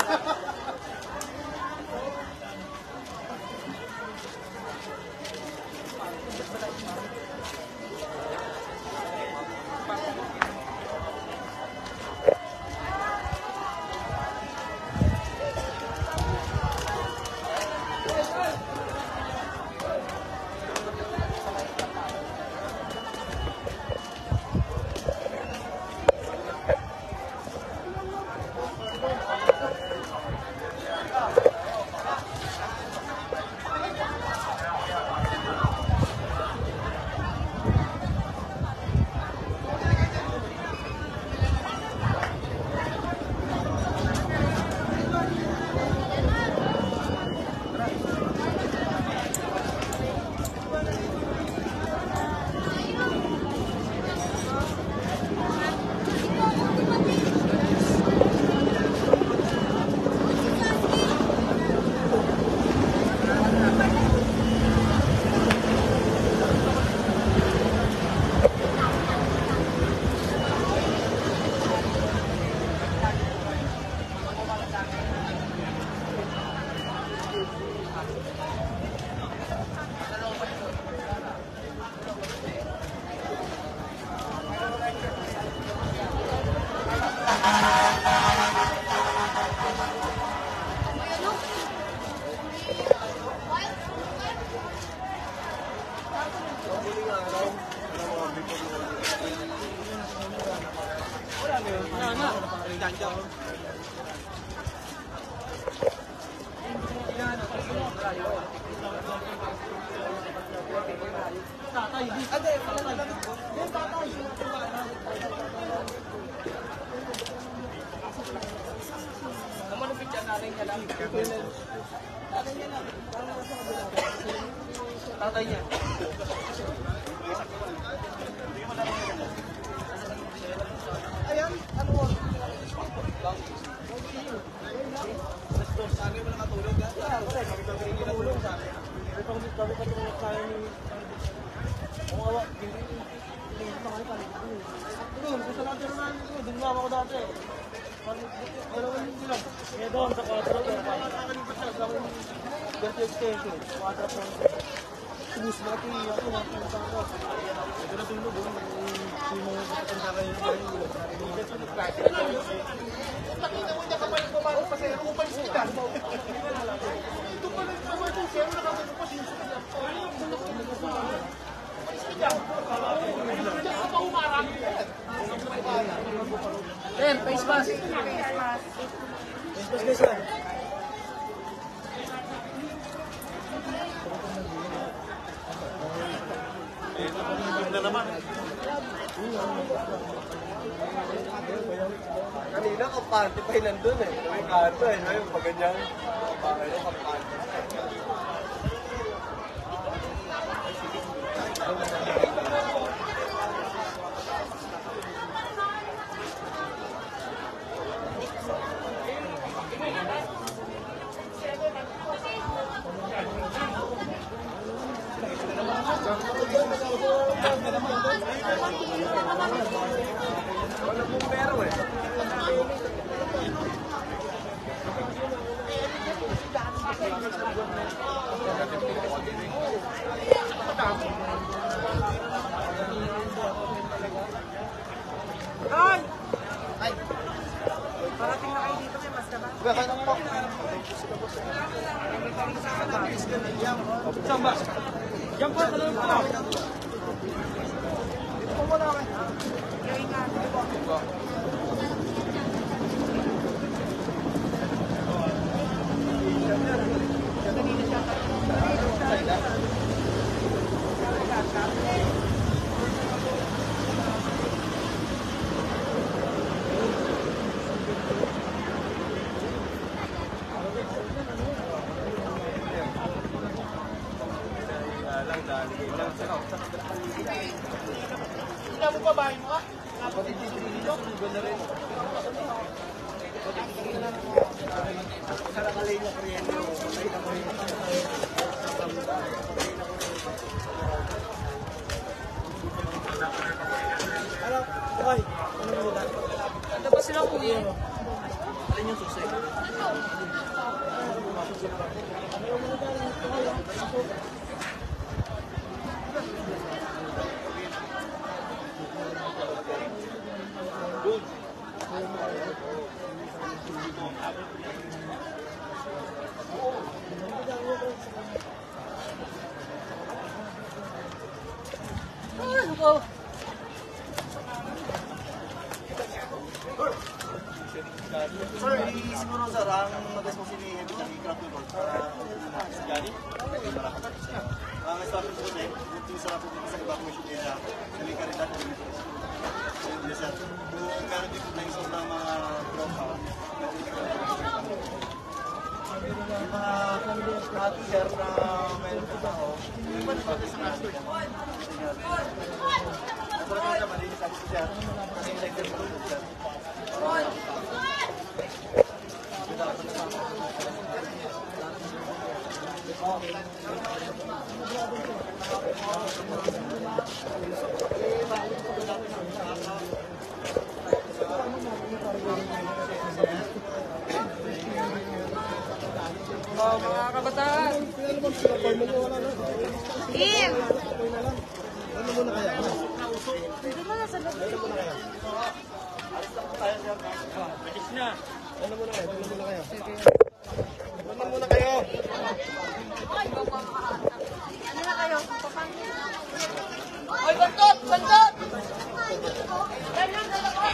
S5: Tatay niya. Ayan, ano mo? Sabi mo nakatulog yan? Kami kami nakatulog sa akin. Kami kami katulog sa akin. Ang awa, hindi hindi pa kami kami. Doon, gusto natin naman. Doon nga ako dati. Pero hindi lang. Kaya doon sa quadro. Nakakalipat siya. Gawin ganti extension. Quadro po. Ubus mo natin ako. Nakakalipat ako. Ito na tulog. Hindi mo katanda kayo. Pakita mo niya kapal ko paano pa sa'yo. Upal sila. Ito pa Ten, face mask. Face mask guys ah. Kanina kampante pa yun nandun eh. May kanto eh. Ngayon pag ganyan, bakit yung kampante. Wala pong pero eh. Ay! Ay! Parating na kayo dito kay Mas Diba? Baka nang po. Saan ba? Yan po, talawin po na. Dito po muna kami. Gawin nga. Dito po. Hindi mo pa bahay mo ka? Kapatid dito dito? Iba na rin. Sa nakalay na kuryente mo. Nakita mo rin. Ano? Okay. Ano mo ba? Ano ba sila kuya? Alin yung susay?
S1: Oh.
S5: Sir, siguro sir, ang mag-as mo sili ng i-craft ng gold para sa gani. Ang start po din, yung sarap po sa evacuation area, sa karidad ng Yes, sir. Kung meron din po na isang ng mga tropa, yung mga hati, sir, na mayroon po ako, yung iba naman sa natin. Ako rin naman, hindi sa akin, sir. Kasi yung like po, sir.
S1: Oh, mga kabataan. Team!
S5: Ano muna kaya?
S1: Hindi mo na sa loob.
S5: Ano muna kaya?
S3: Alis na.
S5: Ano muna kayo? Ano muna kayo? Ano muna kayo?
S1: Ano na kayo? Oy, bantot! Bantot! Ganyan, dalawa!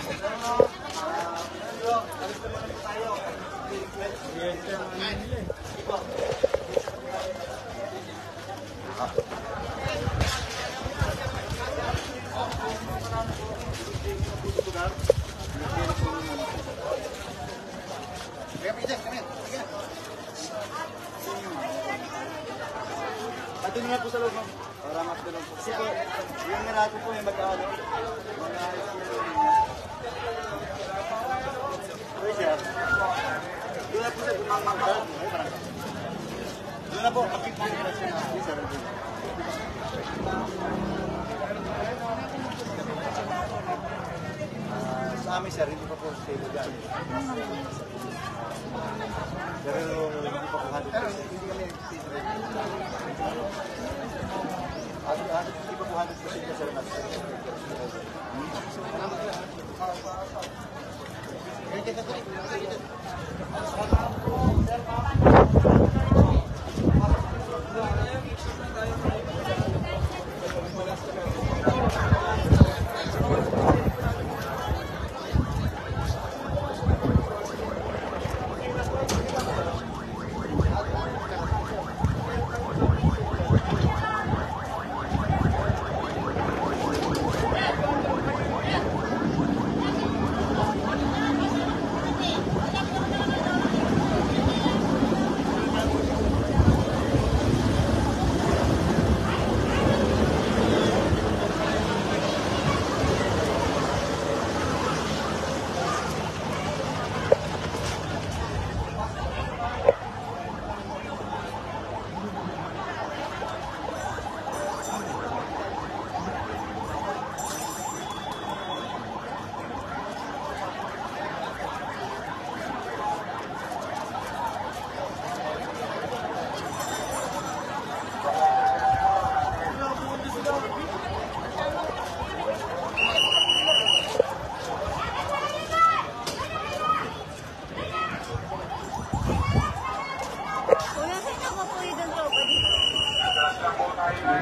S5: Ato na po sa loob, ma'am. Para mas ganun po. Kasi po, yung narato po yung mag-ano. Mga Uy, sir. Doon na po sa gumamang. Doon na po, makikita yung relasyon na. Uy, sir. Sa amin, sir, hindi pa po stable yan. Pero hindi pa po one hundred percent. Hindi kami stable. At hindi pa po one hundred percent ka, sir, natin.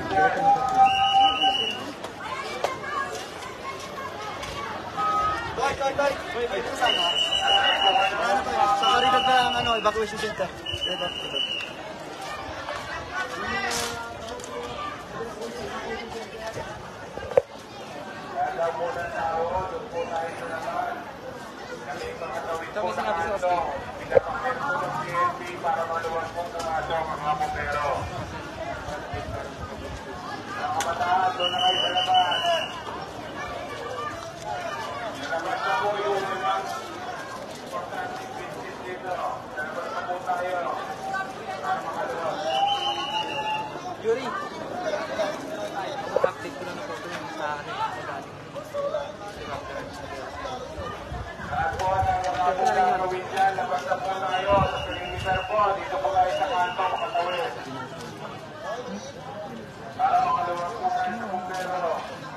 S5: Boy, boy, boy. Boy, boy, ito saan, ha? Ano to, sa karidad ng ano, evacuation center. Ito, ito.
S4: Ito may sinabi sa Oski. Pinapakita ng P N P para maluwag pong pumasok ang mga bombero. Mga kabataan, doon na kayo sa labas. Sa labas na po yung limang importanteng business dito. Sa labas na po tayo para makaluwag.
S5: Yuri. Update ko lang na photo yung sa akin.
S4: Lahat po ng mga bombero gawin dyan, labas na po tayo sa perimeter po. Dito po tayo sa kanto, makatawid. Para makaluwag po tayo sa bombero.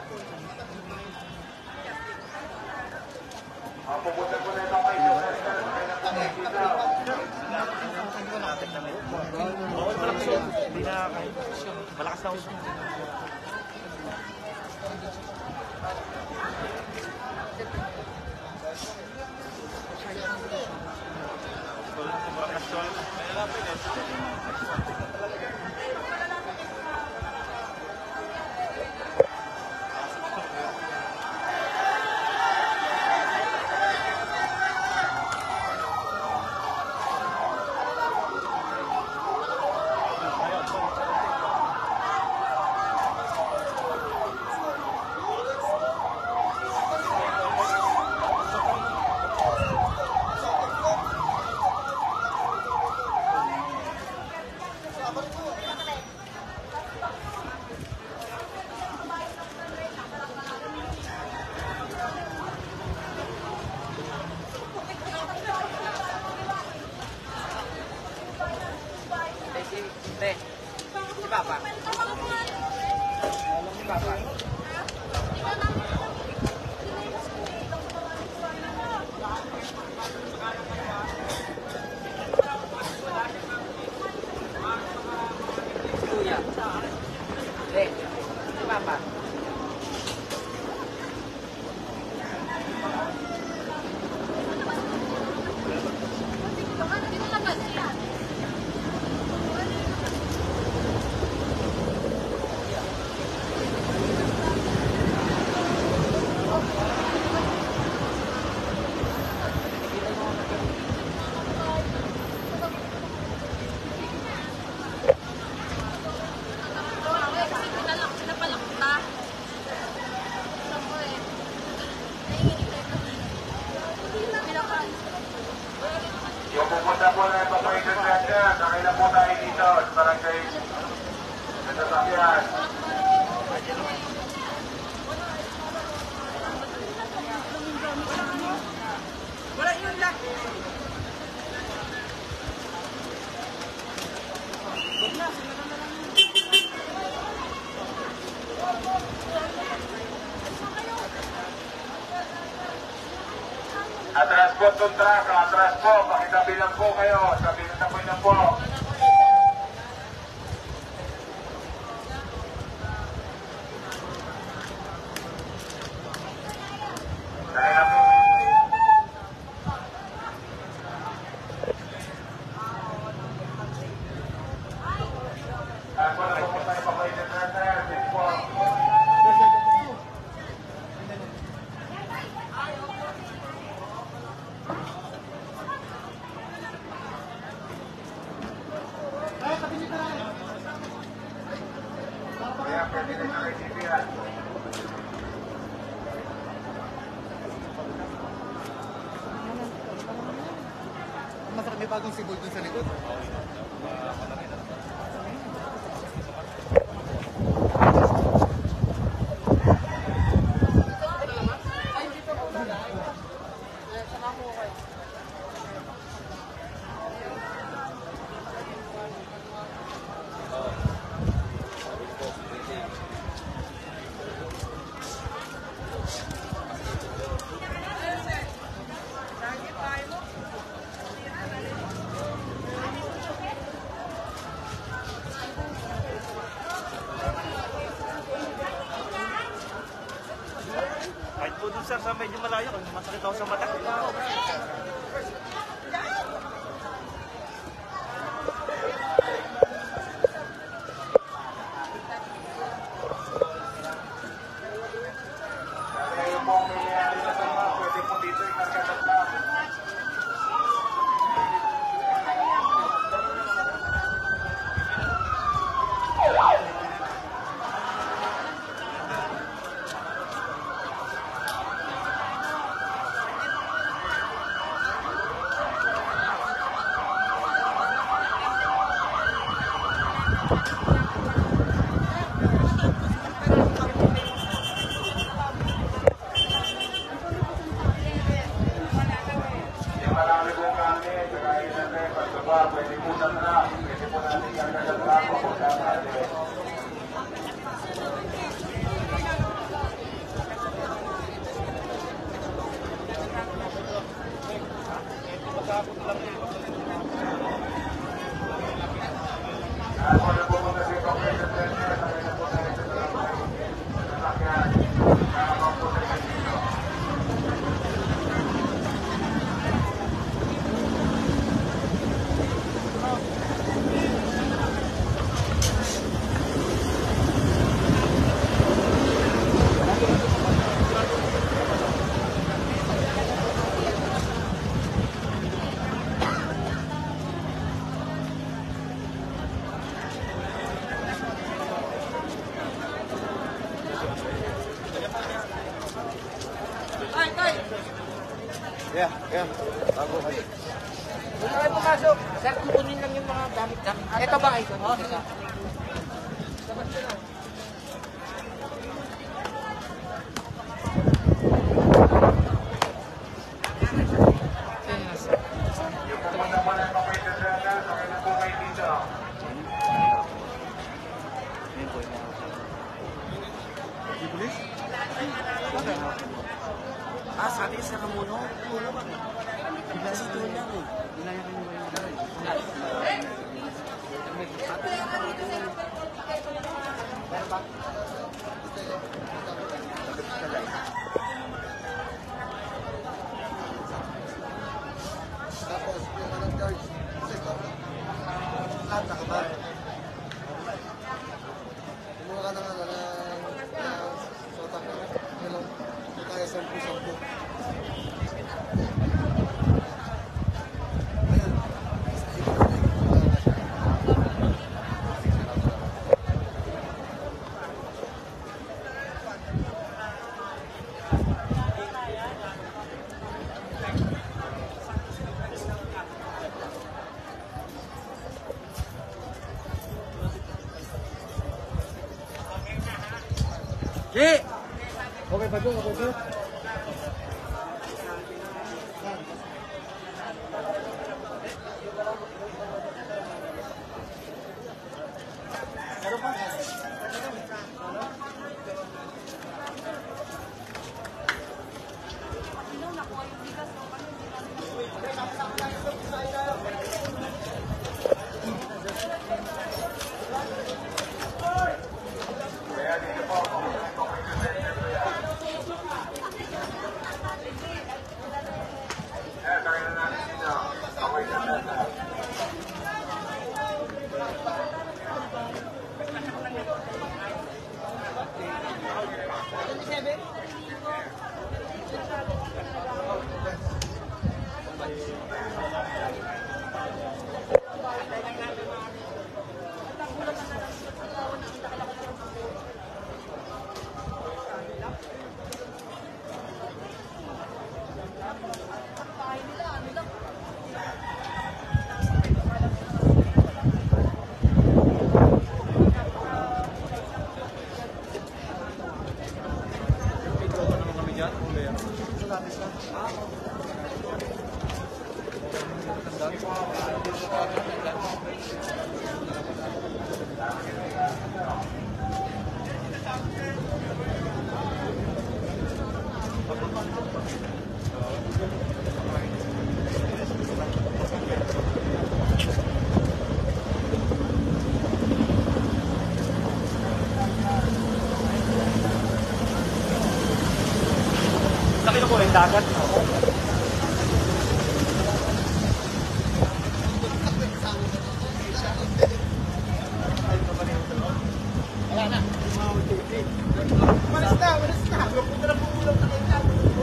S4: Ang pupunta po na ito kayo sa center, kaya na po kayo dito.
S3: Hindi na kayo. Malakas na uso.
S5: Te, si Papa. Si Papa. Si Kuya. Te, si Papa.
S1: Dito labas siya.
S4: Yung pupunta po na evacuation center, sakay na po tayo dito sa barangay sa sasakyan.
S5: Wala yun lang.
S4: Atras po itong truck, atras po, pakitabi lang po kayo, sabi na tapoy lang po. Dahil na po. Ako na po po tayo papayin na sir, please po. Kaya pwede na sa kaibigan.
S5: Masarap may bagong sibol dun sa likod.
S3: sa medyo malayo kasi masakit ako sa mata.
S5: Yeah, yeah. Bago kayo.
S6: Kung kayo pumasok, sir, kukunin lang yung mga gamit-gamit. Ito ba ito? Oo, isa. Dapat sila.
S3: Ah, sabi ka sa Ramono? Ramono ba? Bigla sa doon lang eh. Nilayan ka niyo ba yung
S6: Pero ba?
S5: Tapos, yung anong charge. Lahat nakabar. Kumuha ka ng ano na sotak na. Hello. Ito tayo sampu-sampu.
S3: Ye!
S5: Okay ba doon? Okay doon?
S3: Sakit dagat.
S5: Malis na, malis na. Punta na po ulang na kayo.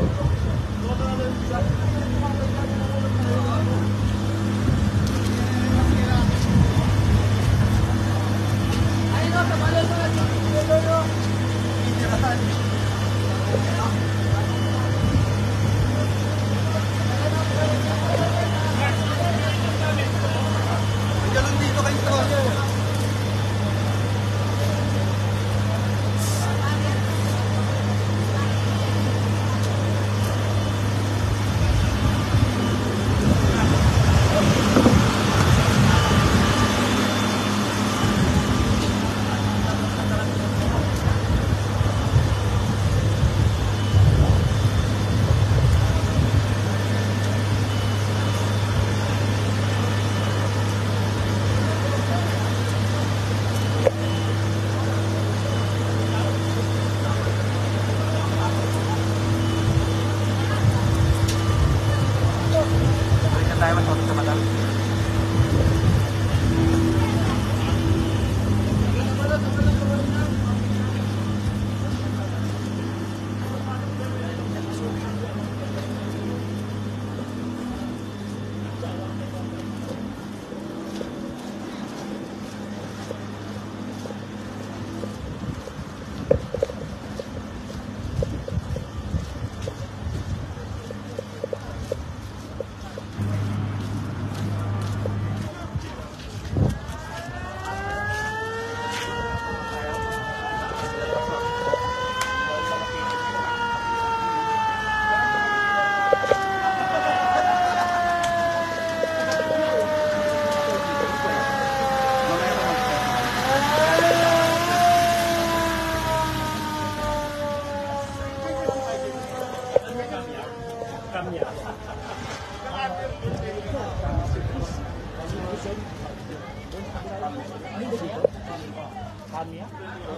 S3: Kami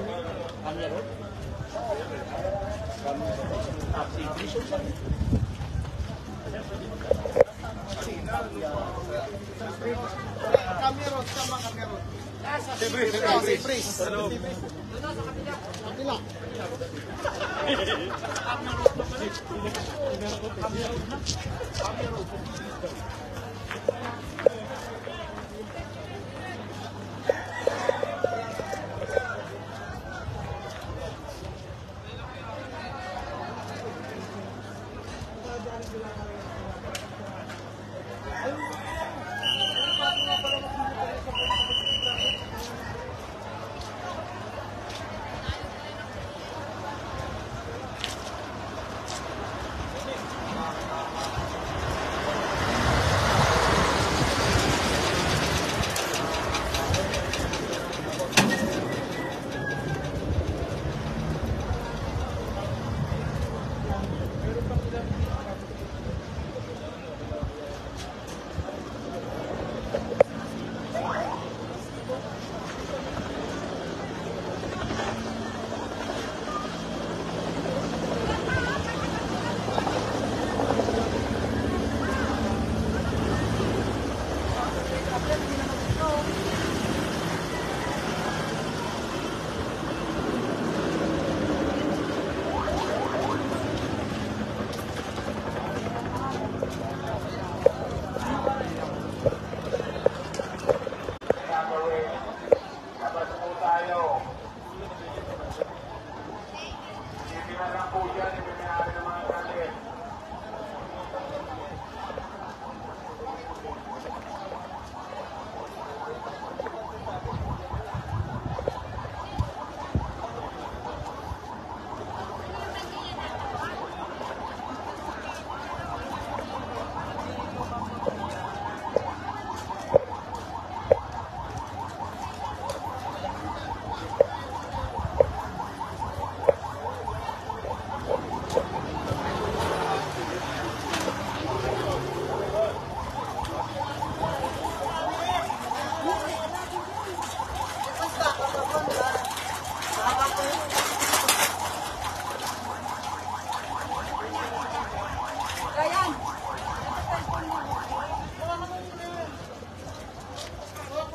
S3: Kami Road.
S5: Camera, sama camera. Siyempre, siyempre. Hello. Kapila.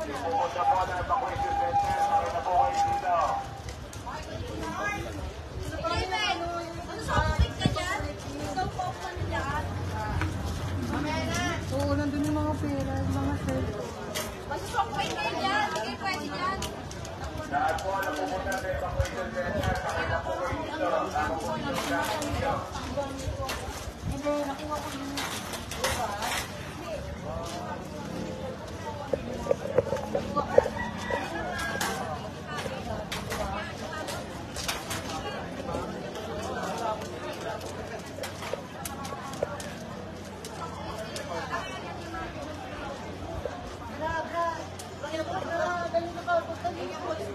S4: pupunta po ng evacuation center. Makita po kayo dito.
S1: Steven, ano sa kapit ka dyan? Ikaw po ako dyan. Mamaya na.
S5: Oo, nandun yung mga pera, yung mga sir.
S1: Masusokpay kayo dyan. Hindi kayo pwede dyan.
S4: Lahat po na pupunta ng evacuation center. Makita po kayo dito. Tama po yung gamit dito.
S1: Hindi, nakuha ko yun. Grabe. Kaya po, dali na ka. Pagkalingan ko.